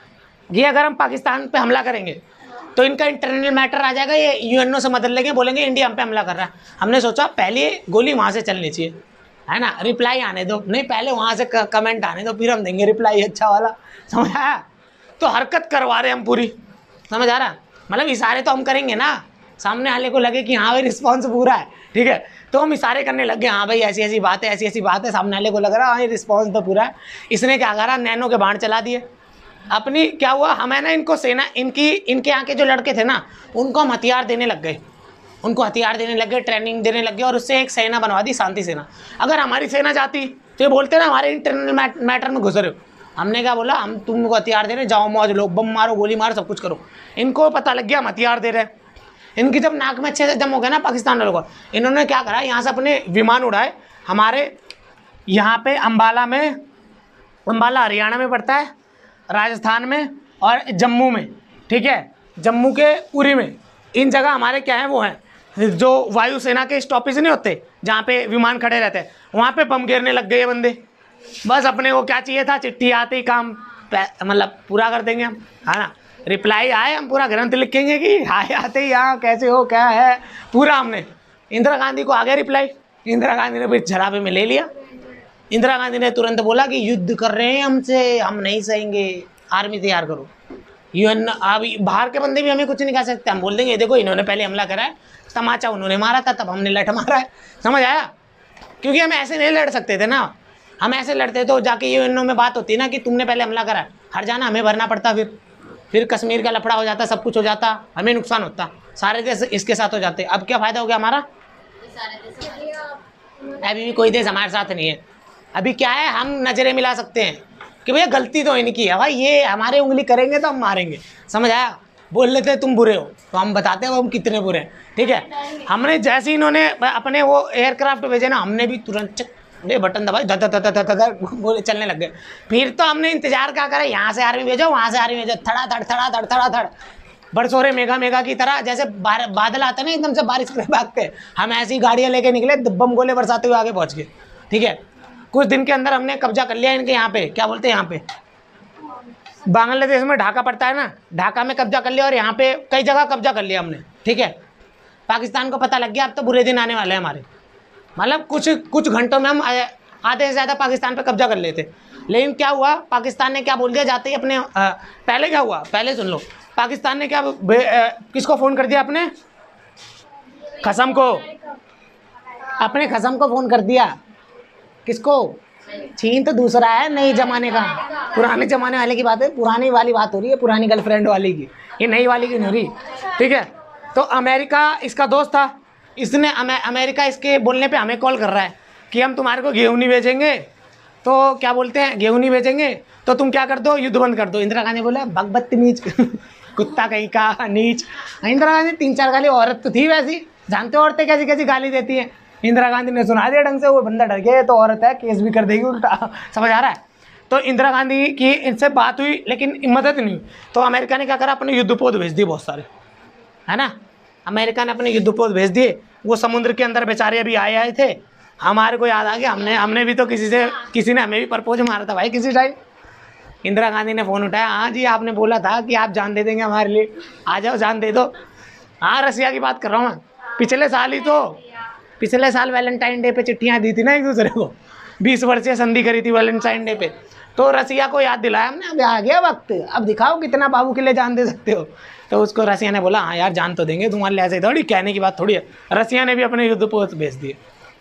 कि अगर हम पाकिस्तान पे हमला करेंगे तो इनका इंटरनल मैटर आ जाएगा, ये यूएनओ से मदद लेंगे, बोलेंगे इंडिया हम पे हमला कर रहा है। हमने सोचा पहले गोली वहाँ से चलनी चाहिए, है ना, रिप्लाई आने दो, नहीं पहले वहाँ से कमेंट आने दो, फिर हम देंगे रिप्लाई अच्छा वाला। समझ आया? तो हरकत करवा रहे हम पूरी, समझ आ रहा, मतलब इशारे तो हम करेंगे ना, सामने वाले को लगे कि हाँ भाई रिस्पॉन्स पूरा है, ठीक है, तो हम इशारे करने लग गए, हाँ भाई ऐसी ऐसी बात है, ऐसी ऐसी बात है, सामने वाले को लग रहा है रिस्पॉन्स तो पूरा है। इसने क्या करा, नैनो के बाण चला दिए अपनी। क्या हुआ, हमें ना इनको सेना, इनकी इनके यहाँ के जो लड़के थे ना, उनको हम हथियार देने लग गए, उनको हथियार देने लग गए, ट्रेनिंग देने लग गए, और उससे एक सेना बनवा दी, शांति सेना। अगर हमारी सेना जाती तो ये बोलते ना हमारे इंटरनल मैटर में घुस रहे हो। हमने क्या बोला, हम तुमको हथियार दे रहे, जाओ मौज लो, बम मारो, गोली मारो, सब कुछ करो। इनको पता लग गया हम हथियार दे रहे हैं। इनकी जब नाक में अच्छे से दम हो गया ना पाकिस्तान वालों को, इन्होंने क्या करा, यहाँ से अपने विमान उड़ाए, हमारे यहाँ पे अम्बाला में, अम्बाला हरियाणा में पड़ता है, राजस्थान में और जम्मू में, ठीक है, जम्मू के उरी में, इन जगह हमारे क्या है वो हैं जो वायुसेना के स्टॉपेज नहीं होते जहाँ पे विमान खड़े रहते हैं, वहाँ पे बम गिरने लग गए बंदे। बस अपने को क्या चाहिए था, चिट्ठी आते ही काम मतलब पूरा कर देंगे हम, है ना, रिप्लाई आए हम पूरा ग्रंथ लिखेंगे कि आए आते ही यहाँ कैसे हो क्या है पूरा। हमने इंदिरा गांधी को आ गया रिप्लाई, इंदिरा गांधी ने फिर झराबे में ले लिया। इंदिरा गांधी ने तुरंत बोला कि युद्ध कर रहे हैं हमसे, हम नहीं सहेंगे, आर्मी तैयार करो। यूएन अभी बाहर के बंदे भी हमें कुछ नहीं कह सकते, हम बोल देंगे देखो इन्होंने पहले हमला करा है, तमाचा उन्होंने मारा था तब हमने लठ मारा है। समझ आया? क्योंकि हम ऐसे नहीं लड़ सकते थे ना, हम ऐसे लड़ते तो जाके यूएनओ में बात होती ना कि तुमने पहले हमला करा, हर जाना हमें भरना पड़ता, फिर फिर कश्मीर का लफड़ा हो जाता, सब कुछ हो जाता, हमें नुकसान होता, सारे देश इसके साथ हो जाते। अब क्या फ़ायदा हो गया हमारा? अभी भी कोई देश हमारे साथ नहीं है। अभी क्या है, हम नज़रें मिला सकते हैं कि भैया गलती तो इनकी है, भाई ये हमारे उंगली करेंगे तो हम मारेंगे। समझ आया? बोल लेते हैं तुम बुरे हो तो हम बताते हैं वो हम कितने बुरे हैं, ठीक है। हमने जैसे ही इन्होंने अपने वो एयरक्राफ्ट भेजे ना, हमने भी तुरंत ये बटन दबाई, धर धर धर धर गोले चलने लग गए। फिर तो हमने इंतजार क्या करा, यहाँ से आर्मी भेजो वहाँ से आर्मी भेजो, थड़ा थड़ थड़ा थड़ थड़ा थड़ बरसोरे मेगा मेगा की तरह, जैसे बादल आते ना एकदम से बारिश के भागते, हम ऐसी गाड़ियाँ लेके निकले, बम गोले बरसाते हुए आगे पहुँच गए, ठीक है। कुछ दिन के अंदर हमने कब्जा कर लिया इनके यहाँ पे, क्या बोलते हैं यहाँ पे बांग्लादेश में ढाका पड़ता है ना, ढाका में कब्जा कर लिया, और यहाँ पे कई जगह कब्जा कर लिया हमने, ठीक है। पाकिस्तान को पता लग गया अब तो बुरे दिन आने वाले हैं हमारे, मतलब कुछ कुछ घंटों में हम आधे से ज़्यादा पाकिस्तान पे कब्जा कर लेते। लेकिन क्या हुआ, पाकिस्तान ने क्या बोल दिया जाते ही अपने, आ, पहले क्या हुआ पहले सुन लो, पाकिस्तान ने क्या आ, किसको फ़ोन कर दिया, अपने खसम को, अपने खसम को फ़ोन कर दिया। किसको? चीन तो दूसरा है, नई ज़माने का, पुराने ज़माने वाले की बात है, पुरानी वाली बात हो रही है, पुरानी गर्लफ्रेंड वाली की, ये नई वाली की नहीं हो रही, ठीक है। तो अमेरिका इसका दोस्त था, इसने अमे, अमेरिका इसके बोलने पे हमें कॉल कर रहा है कि हम तुम्हारे को गेहूँ नहीं भेजेंगे, तो क्या बोलते हैं गेहूँ नहीं भेजेंगे तो तुम क्या कर दो, युद्ध बंद कर दो। इंदिरा गांधी बोला बग बदतमीज कुत्ता कहीं का नीच। इंदिरा गांधी तीन चार गाली, औरत तो थी वैसी, जानते हो औरतें कैसी कैसी गाली देती हैं। इंदिरा गांधी ने सुना दिया ढंग से, वो बंदा डर गया, तो औरत है केस भी कर देगी उल्टा, समझ आ रहा है। तो इंदिरा गांधी की इनसे बात हुई लेकिन मदद नहीं, तो अमेरिका ने क्या करा, अपने युद्धपोत भेज दिए बहुत सारे, है ना। अमेरिका ने अपने युद्धपोत भेज दिए, वो समुद्र के अंदर बेचारे अभी आए आए थे, हमारे को याद आ गया, हमने हमने भी तो किसी से किसी ने हमें भी प्रपोज मारा था भाई किसी टाइम। इंदिरा गांधी ने फ़ोन उठाया, हाँ जी आपने बोला था कि आप जान दे देंगे हमारे लिए, आ जाओ जान दे दो। हाँ रसिया की बात कर रहा हूँ मैं, पिछले साल ही तो पिछले साल वैलेंटाइन डे पे चिट्ठियाँ दी थी ना एक दूसरे को, बीस वर्षीय संधि करी थी वैलेंटाइन डे पे, तो रसिया को याद दिलाया हमने, अब आ गया वक्त, अब दिखाओ कितना बाबू के लिए जान दे सकते हो। तो उसको रसिया ने बोला हाँ यार जान तो देंगे तुम्हारे लिए, ऐसे थोड़ी कहने की बात थोड़ी है। रसिया ने भी अपने युद्ध पोत भेज दिए,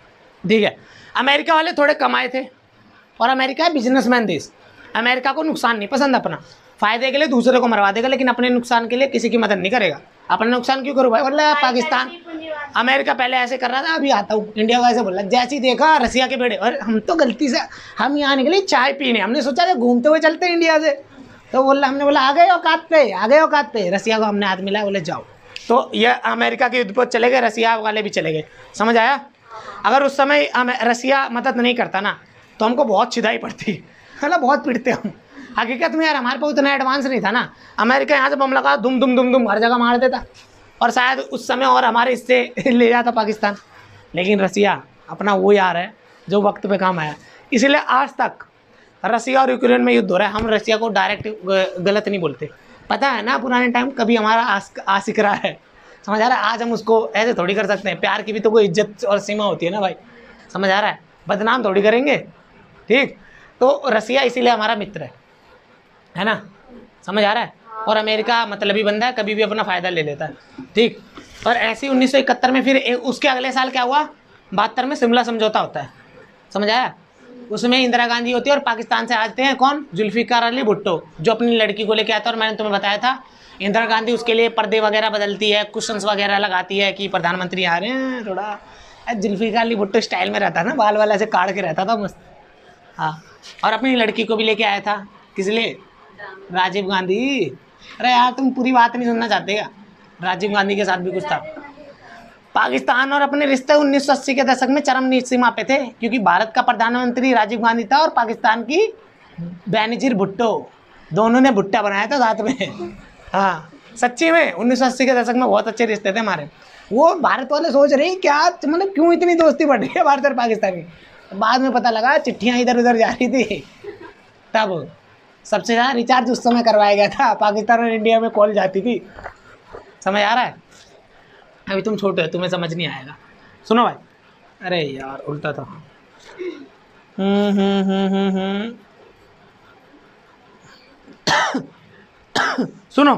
ठीक है। अमेरिका वाले थोड़े कमाए थे, और अमेरिका है बिजनेसमैन देश, अमेरिका को नुकसान नहीं पसंद, अपना फ़ायदे के लिए दूसरे को मरवा देगा, लेकिन अपने नुकसान के लिए किसी की मदद नहीं करेगा। अपने नुकसान क्यों करूँ भाई, बोला पाकिस्तान अमेरिका पहले ऐसे कर रहा था, अभी आता हूँ इंडिया को ऐसे बोला, जैसे ही देखा रसिया के बेड़े, और हम तो गलती से हम यहाँ निकले चाय पीने, हमने सोचा था घूमते हुए चलते हैं इंडिया से, तो बोला हमने बोला आ गए औकात पे, आ गए औकात पे, रसिया को हमने हाथ मिलाया, बोले जाओ। तो ये अमेरिका के युद्ध पर चले गए, रसिया वाले भी चले गए, समझ आया। अगर उस समय रसिया मदद नहीं करता ना तो हमको बहुत छिदाई पड़ती, मतलब बहुत पीटते हम। हकीकत में यार हमारे पास उतना एडवांस नहीं था ना, अमेरिका यहाँ से बम लगा दुम दुम दुम दुम हर जगह मार देता, और शायद उस समय और हमारे इससे ले जाता पाकिस्तान। लेकिन रसिया अपना वो यार है जो वक्त पे काम आया, इसलिए आज तक रसिया और यूक्रेन में युद्ध हो रहा है, हम रसिया को डायरेक्ट गलत नहीं बोलते। पता है ना पुराने टाइम कभी हमारा आस आशिक रहा है, समझ आ रहा है। आज हम उसको ऐसे थोड़ी कर सकते हैं, प्यार की भी तो कोई इज्जत और सीमा होती है ना भाई, समझ आ रहा है, बदनाम थोड़ी करेंगे, ठीक। तो रसिया इसीलिए हमारा मित्र है, है ना, समझ आ रहा है। और अमेरिका मतलबी बंदा है, कभी भी अपना फ़ायदा ले लेता है, ठीक। और ऐसे ही उन्नीस सौ इकहत्तर में फिर ए, उसके अगले साल क्या हुआ, बहत्तर में शिमला समझौता होता है, समझ आया। उसमें इंदिरा गांधी होती है और पाकिस्तान से आते हैं कौन, जुल्फिकार अली भुट्टो, जो अपनी लड़की को लेके आता है। और मैंने तुम्हें बताया था इंदिरा गांधी उसके लिए पर्दे वगैरह बदलती है, कुशन्स वगैरह लगाती है कि प्रधानमंत्री आ रहे हैं, थोड़ा जुल्फिकार अली भुट्टो स्टाइल में रहता ना, बाल वाला से काट के रहता था मस्त, हाँ। और अपनी लड़की को भी लेके आया था, किस लिए, राजीव गांधी। अरे यार तुम पूरी बात नहीं सुनना चाहते क्या, राजीव गांधी के साथ भी कुछ था। पाकिस्तान और अपने रिश्ते उन्नीस सौ अस्सी के दशक में चरम सीमा पे थे, क्योंकि भारत का प्रधानमंत्री राजीव गांधी था और पाकिस्तान की बेनजीर भुट्टो, दोनों ने भुट्टा बनाया था साथ में, हाँ सच्ची में उन्नीस सौ अस्सी के दशक में बहुत अच्छे रिश्ते थे हमारे। वो भारत वाले सोच रहे हैं क्या, मतलब क्यों इतनी दोस्ती बढ़ रही है भारत और पाकिस्तान की। बाद में पता लगा चिट्ठियाँ इधर उधर जा रही थी, तब सबसे ज़्यादा रिचार्ज उस समय करवाया गया था, पाकिस्तान और इंडिया में कॉल जाती थी, समझ आ रहा है। अभी तुम छोटे हो, तुम्हें समझ नहीं आएगा, सुनो भाई। अरे यार उल्टा था, हम्म हम्म हम्म हम्म हम्म सुनो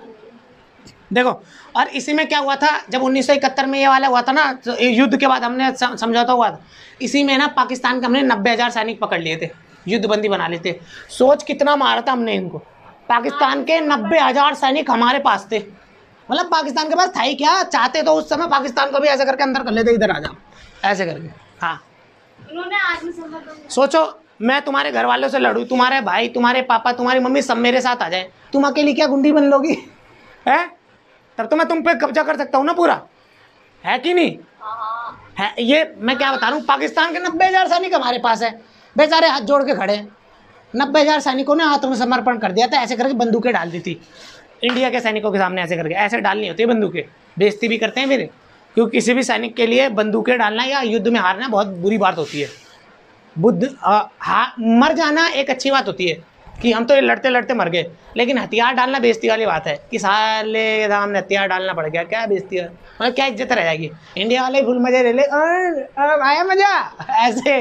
देखो। और इसी में क्या हुआ था, जब उन्नीस सौ इकहत्तर में ये वाला हुआ था ना, तो युद्ध के बाद हमने समझौता हुआ था, इसी में ना पाकिस्तान के हमने नब्बे हज़ार सैनिक पकड़ लिए थे, युद्धबंदी बना लेते। सोच कितना मारा था हमने इनको, पाकिस्तान के नब्बे हज़ार सैनिक हमारे पास थे, मतलब पाकिस्तान के पास था ही क्या, चाहते तो उस समय पाकिस्तान को भी ऐसे करके अंदर कर लेते, इधर आ जाओ ऐसे करके, हाँ। उन्होंने आत्मसमर्पण, सोचो मैं तुम्हारे घर वालों से लड़ूँ, तुम्हारे भाई, तुम्हारे पापा, तुम्हारी मम्मी सब मेरे साथ आ जाए, तुम अकेली क्या गुंडी बन लोगी, है। तब तो मैं तुम पे कब्जा कर सकता हूँ ना पूरा, है कि नहीं है। ये मैं क्या बता रहा हूँ, पाकिस्तान के नब्बे हज़ार सैनिक हमारे पास है, बेचारे हाथ जोड़ के खड़े हैं। नब्बे हज़ार सैनिकों ने आत्मसमर्पण कर दिया था, ऐसे करके बंदूकें डाल दी थी इंडिया के सैनिकों के सामने, ऐसे करके, ऐसे डालनी होती है बंदूकें, बेइज्जती भी करते हैं फिर, क्योंकि किसी भी सैनिक के लिए बंदूकें डालना या युद्ध में हारना बहुत बुरी बात होती है। बुद्ध हा मर जाना एक अच्छी बात होती है कि हम तो ये लड़ते लड़ते मर गए, लेकिन हथियार डालना बेइज्जती वाली बात है कि साले के सामने हथियार डालना पड़ गया, क्या बेइज्जती है, मतलब क्या इज्जत रह जाएगी। इंडिया वाले फुल मजे ले ले, और आया मजा, ऐसे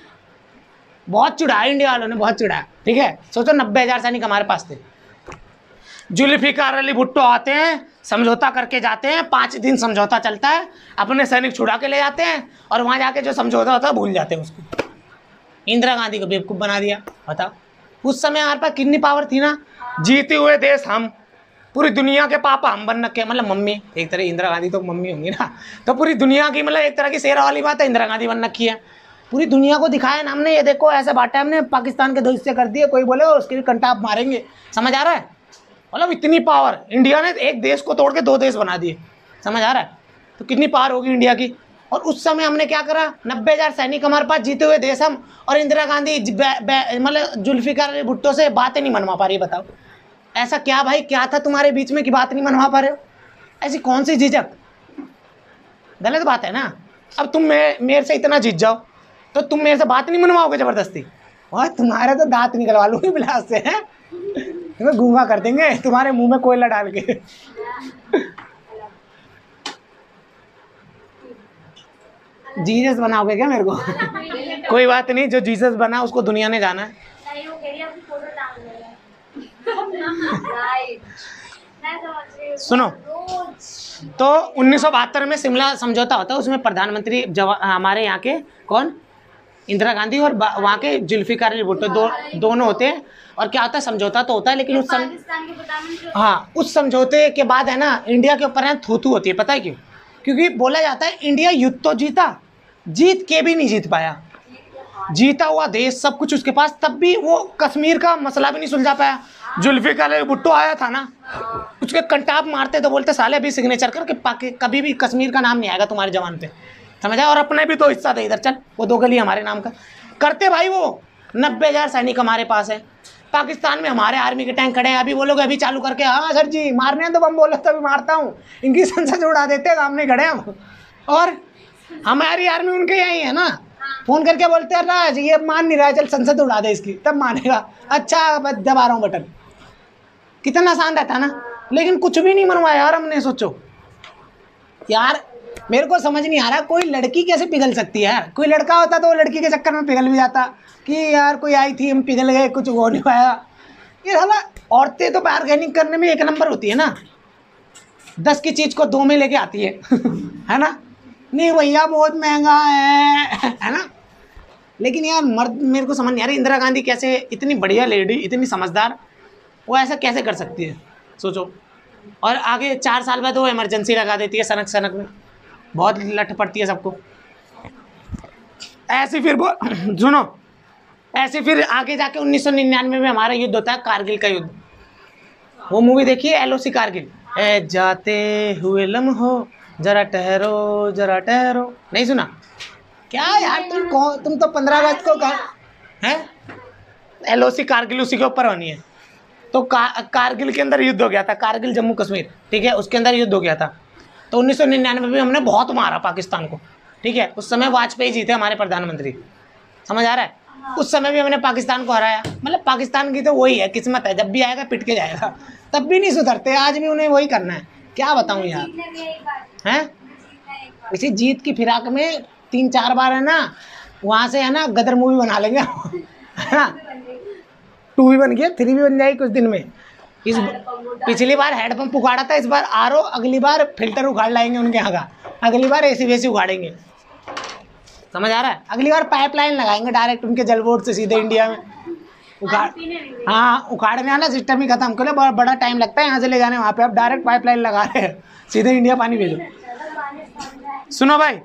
बहुत चिढ़ाया इंडिया वालों ने, बहुत चिढ़ाया, ठीक है। सोचो नब्बे हज़ार सैनिक हमारे पास थे, जुल्फिकार अली भुट्टो आते हैं, समझौता करके जाते हैं, पाँच दिन समझौता चलता है, अपने सैनिक छुड़ा के ले जाते हैं, और वहाँ जाके जो समझौता होता है भूल जाते हैं उसको। इंदिरा गांधी को बेवकूफ़ बना दिया, बताओ उस समय हमारे पास कितनी पावर थी ना, जीते हुए देश हम, पूरी दुनिया के पापा हम बन रखे, मतलब मम्मी, एक तरह इंदिरा गांधी तो मम्मी होंगी ना, तो पूरी दुनिया की मतलब एक तरह की शेरा वाली बात है, इंदिरा गांधी बन रखी है, पूरी दुनिया को दिखाया ना हमने, ये देखो ऐसे बांटा हमने, पाकिस्तान के दो हिस्से कर दिए, कोई बोले उसके कंटाप मारेंगे, समझ आ रहा है, मतलब इतनी पावर इंडिया ने, एक देश को तोड़ के दो देश बना दिए, समझ आ रहा है, तो कितनी पावर होगी इंडिया की। और उस समय हमने क्या करा, नब्बे हज़ार सैनिक हमारे पास, जीते हुए देश हम, और इंदिरा गांधी मतलब जुल्फिकार अली भुट्टो से बातें नहीं मनवा पा रही, बताओ ऐसा क्या भाई, क्या था तुम्हारे बीच में कि बात नहीं मनवा पा रहे हो, ऐसी कौन सी झिझक, गलत बात है ना। अब तुम मे, मेरे से इतना जीत जाओ तो तुम मेरे से बात नहीं मनवाओगे ज़बरदस्ती, और तुम्हारे तो दांत निकलवा लूँगी बिलास से, हैं तुम्हें गूंगा कर देंगे, तुम्हारे मुंह में कोयला डाल के। जीसस बनाओगे क्या मेरे को? कोई बात नहीं, जो जीसस बना उसको दुनिया ने जाना है। नहीं, वो कह रही है अपनी फोटो डाल देगा। राइट, मैं समझ रही हूँ। सुनो, तो उन्नीस सौ बहत्तर में शिमला समझौता होता है, उसमें प्रधानमंत्री जवा हमारे यहाँ के कौन, इंदिरा गांधी और वहाँ के जुल्फिकार अली भुट्टो, दो दोनों होते हैं। और क्या होता है, समझौता तो होता है लेकिन उस सम... पाकिस्तान के प्रधानमंत्री, हाँ, उस समझौते के बाद है ना, इंडिया के ऊपर है थू थू होती है। पता है क्यों? क्योंकि बोला जाता है इंडिया युद्ध तो जीता, जीत के भी नहीं जीत पाया। जीता हुआ देश सब कुछ उसके पास, तब भी वो कश्मीर का मसला भी नहीं सुलझा पाया। जुल्फिकार अली भुट्टो आया था ना, उसके कंटाप मारते तो बोलते साले अभी सिग्नेचर कर के पाकि कभी भी कश्मीर का नाम नहीं आएगा तुम्हारे जवान पे, समझा? और अपने भी तो हिस्सा थे इधर, चल वो दो गली हमारे नाम का करते भाई। वो नब्बे हज़ार सैनिक हमारे पास है, पाकिस्तान में हमारे आर्मी के टैंक खड़े हैं। अभी वो लोग अभी चालू करके, हाँ सर जी मारने हैं तो बम बोलो तभी मारता हूँ, इनकी संसद उड़ा देते हैं, सामने खड़े हम। और हमारी आर्मी उनके यहीं है ना, फोन करके बोलते हैं राज ये मान नहीं रहा है, चल संसद उड़ा दे इसकी, तब मानेगा। अच्छा बस दबा रहा हूँ बटन, कितना आसान रहता ना। लेकिन कुछ भी नहीं मनवाया यार हमने। सोचो यार, मेरे को समझ नहीं आ रहा कोई लड़की कैसे पिघल सकती है यार। कोई लड़का होता तो वो लड़की के चक्कर में पिघल भी जाता कि यार कोई आई थी हम पिघल गए, कुछ हो नहीं पाया। ये साला औरतें तो बार्गेनिंग करने में एक नंबर होती है ना, दस की चीज़ को दो में लेके आती है है ना, नहीं भैया बहुत महंगा है है ना। लेकिन यार मर्द, मेरे को समझ नहीं आ रही इंदिरा गांधी कैसे, इतनी बढ़िया लेडी, इतनी समझदार, वो ऐसा कैसे कर सकती है, सोचो। और आगे चार साल बाद वो इमरजेंसी लगा देती है सनक सनक में, बहुत लट पड़ती है सबको। ऐसे फिर वो सुनो, ऐसे फिर आगे जाके उन्नीस सौ निन्यानवे में हमारा युद्ध होता है, कारगिल का युद्ध। वो मूवी देखिए एल ओ सी कारगिल, ए जाते हुए लम्हो जरा ठहरो जरा ठहरो, नहीं सुना क्या यार? तुम कौन, तुम तो पंद्रह अगस्त को कहा है, एल ओ सी कारगिल उसी के ऊपर होनी है। तो का, कारगिल के अंदर युद्ध हो गया था, कारगिल जम्मू कश्मीर, ठीक है, उसके अंदर युद्ध हो गया था। तो उन्नीस सौ निन्यानवे में हमने बहुत मारा पाकिस्तान को, ठीक है। उस समय वाजपेयी जी थे हमारे प्रधानमंत्री, समझ आ रहा है? उस समय भी हमने पाकिस्तान को हराया। मतलब पाकिस्तान की तो वही है किस्मत है, जब भी आएगा पिट के जाएगा, तब भी नहीं सुधरते, आज भी उन्हें वही करना है। क्या बताऊँ यार, हैं इसी जीत की फिराक में तीन चार बार है ना, वहाँ से है ना गदर मूवी बना लेंगे है ना, टू भी बन गया, थ्री भी बन जाएगी कुछ दिन में। इस पिछली बार हैंडपंप उखाड़ा था, इस बार आर ओ, अगली बार फिल्टर उखाड़ लाएंगे उनके यहाँ का, अगली बार एसी वेसी उखाड़ेंगे, समझ आ रहा है? अगली बार पाइपलाइन लगाएंगे डायरेक्ट उनके जल बोर्ड से सीधे इंडिया में उखाड़, हाँ उखाड़ने वाला सिस्टम ही खत्म कर, बड़ा बड़ा टाइम लगता है यहाँ से ले जाने वहाँ पे, अब डायरेक्ट पाइपलाइन लगा रहे हैं, सीधे इंडिया पानी भेजो। सुनो भाई,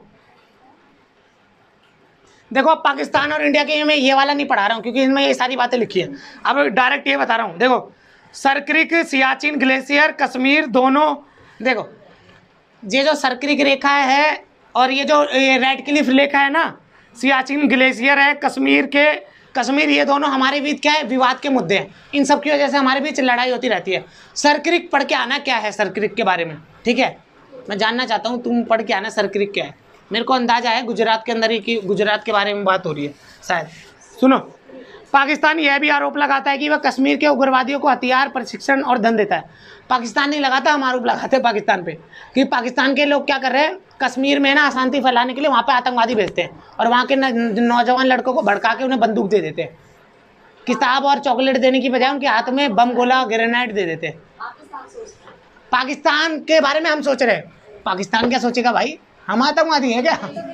देखो अब पाकिस्तान और इंडिया के मैं ये वाला नहीं पढ़ा रहा हूँ क्योंकि इनमें ये सारी बातें लिखी है, अब डायरेक्ट ये बता रहा हूँ। देखो सरक्रिक, सियाचिन ग्लेशियर, कश्मीर दोनों, देखो ये जो सरक्रिक रेखा है और ये जो रेड क्लिफ रेखा है ना, सियाचिन ग्लेशियर है, कश्मीर के कश्मीर, ये दोनों हमारे बीच क्या है, विवाद के मुद्दे हैं। इन सब की वजह से हमारे बीच लड़ाई होती रहती है। सरक्रिक पढ़ के आना क्या है सरक्रिक के बारे में, ठीक है? मैं जानना चाहता हूँ, तुम पढ़ के आना सरक्रिक क्या है। मेरे को अंदाजा है गुजरात के अंदर ही कि गुजरात के बारे में बात हो रही है शायद। सुनो, पाकिस्तान यह भी आरोप लगाता है कि वह कश्मीर के उग्रवादियों को हथियार, प्रशिक्षण और धन देता है। पाकिस्तान नहीं लगाता, हम आरोप लगाते हैं पाकिस्तान पे कि पाकिस्तान के लोग क्या कर रहे हैं, कश्मीर में ना अशांति फैलाने के लिए वहाँ पे आतंकवादी भेजते हैं और वहाँ के नौजवान लड़कों को भड़का के उन्हें बंदूक दे देते हैं। किताब और चॉकलेट देने की बजाय उनके हाथ में बम गोला ग्रेनेड दे देते हैं। पाकिस्तान के बारे में हम सोच रहे हैं, पाकिस्तान क्या सोचेगा भाई, हम आतंकवादी हैं क्या?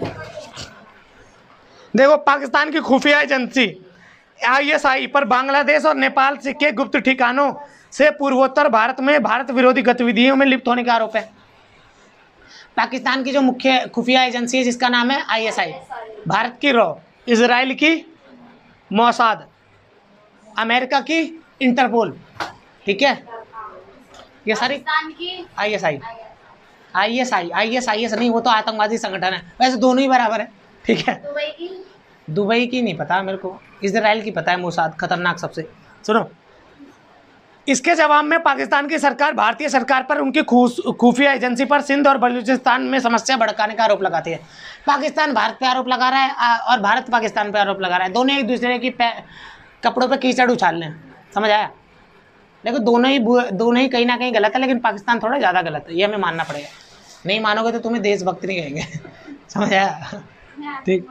देखो पाकिस्तान की खुफिया एजेंसी आई एस आई पर बांग्लादेश और नेपाल से के गुप्त ठिकानों से पूर्वोत्तर भारत में भारत विरोधी गतिविधियों में लिप्त होने का आरोप है। पाकिस्तान की जो मुख्य खुफिया एजेंसी है जिसका नाम है आई एस आई, भारत की रॉ, इजराइल की मोसाद, अमेरिका की इंटरपोल, ठीक है, ये सारी I S I I S I I S I S नहीं, वो तो आतंकवादी संगठन है। वैसे दोनों ही बराबर है, ठीक है। दुबई की दुबई की नहीं पता मेरे को, इजराइल की पता है, मोसाद खतरनाक सबसे। सुनो, इसके जवाब में पाकिस्तान की सरकार भारतीय सरकार पर उनकी खुफिया एजेंसी पर सिंध और बलूचिस्तान में समस्या भड़काने का आरोप लगाती है। पाकिस्तान भारत पे आरोप लगा रहा है और भारत पाकिस्तान पे आरोप लगा रहा है, दोनों एक दूसरे की कपड़ों पे कीचड़ उछाल लें, समझ आया? देखो दोनों ही दोनों ही कहीं ना कहीं गलत है, लेकिन पाकिस्तान थोड़ा ज़्यादा गलत है, ये हमें मानना पड़ेगा। नहीं मानोगे तो तुम्हें देशभक्त नहीं कहेंगे, समझ आया? ठीक,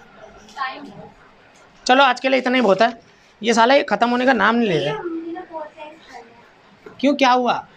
चलो आज के लिए इतना ही बहुत है। ये साला ये ख़त्म होने का नाम नहीं ले रहा। क्यों, क्या हुआ?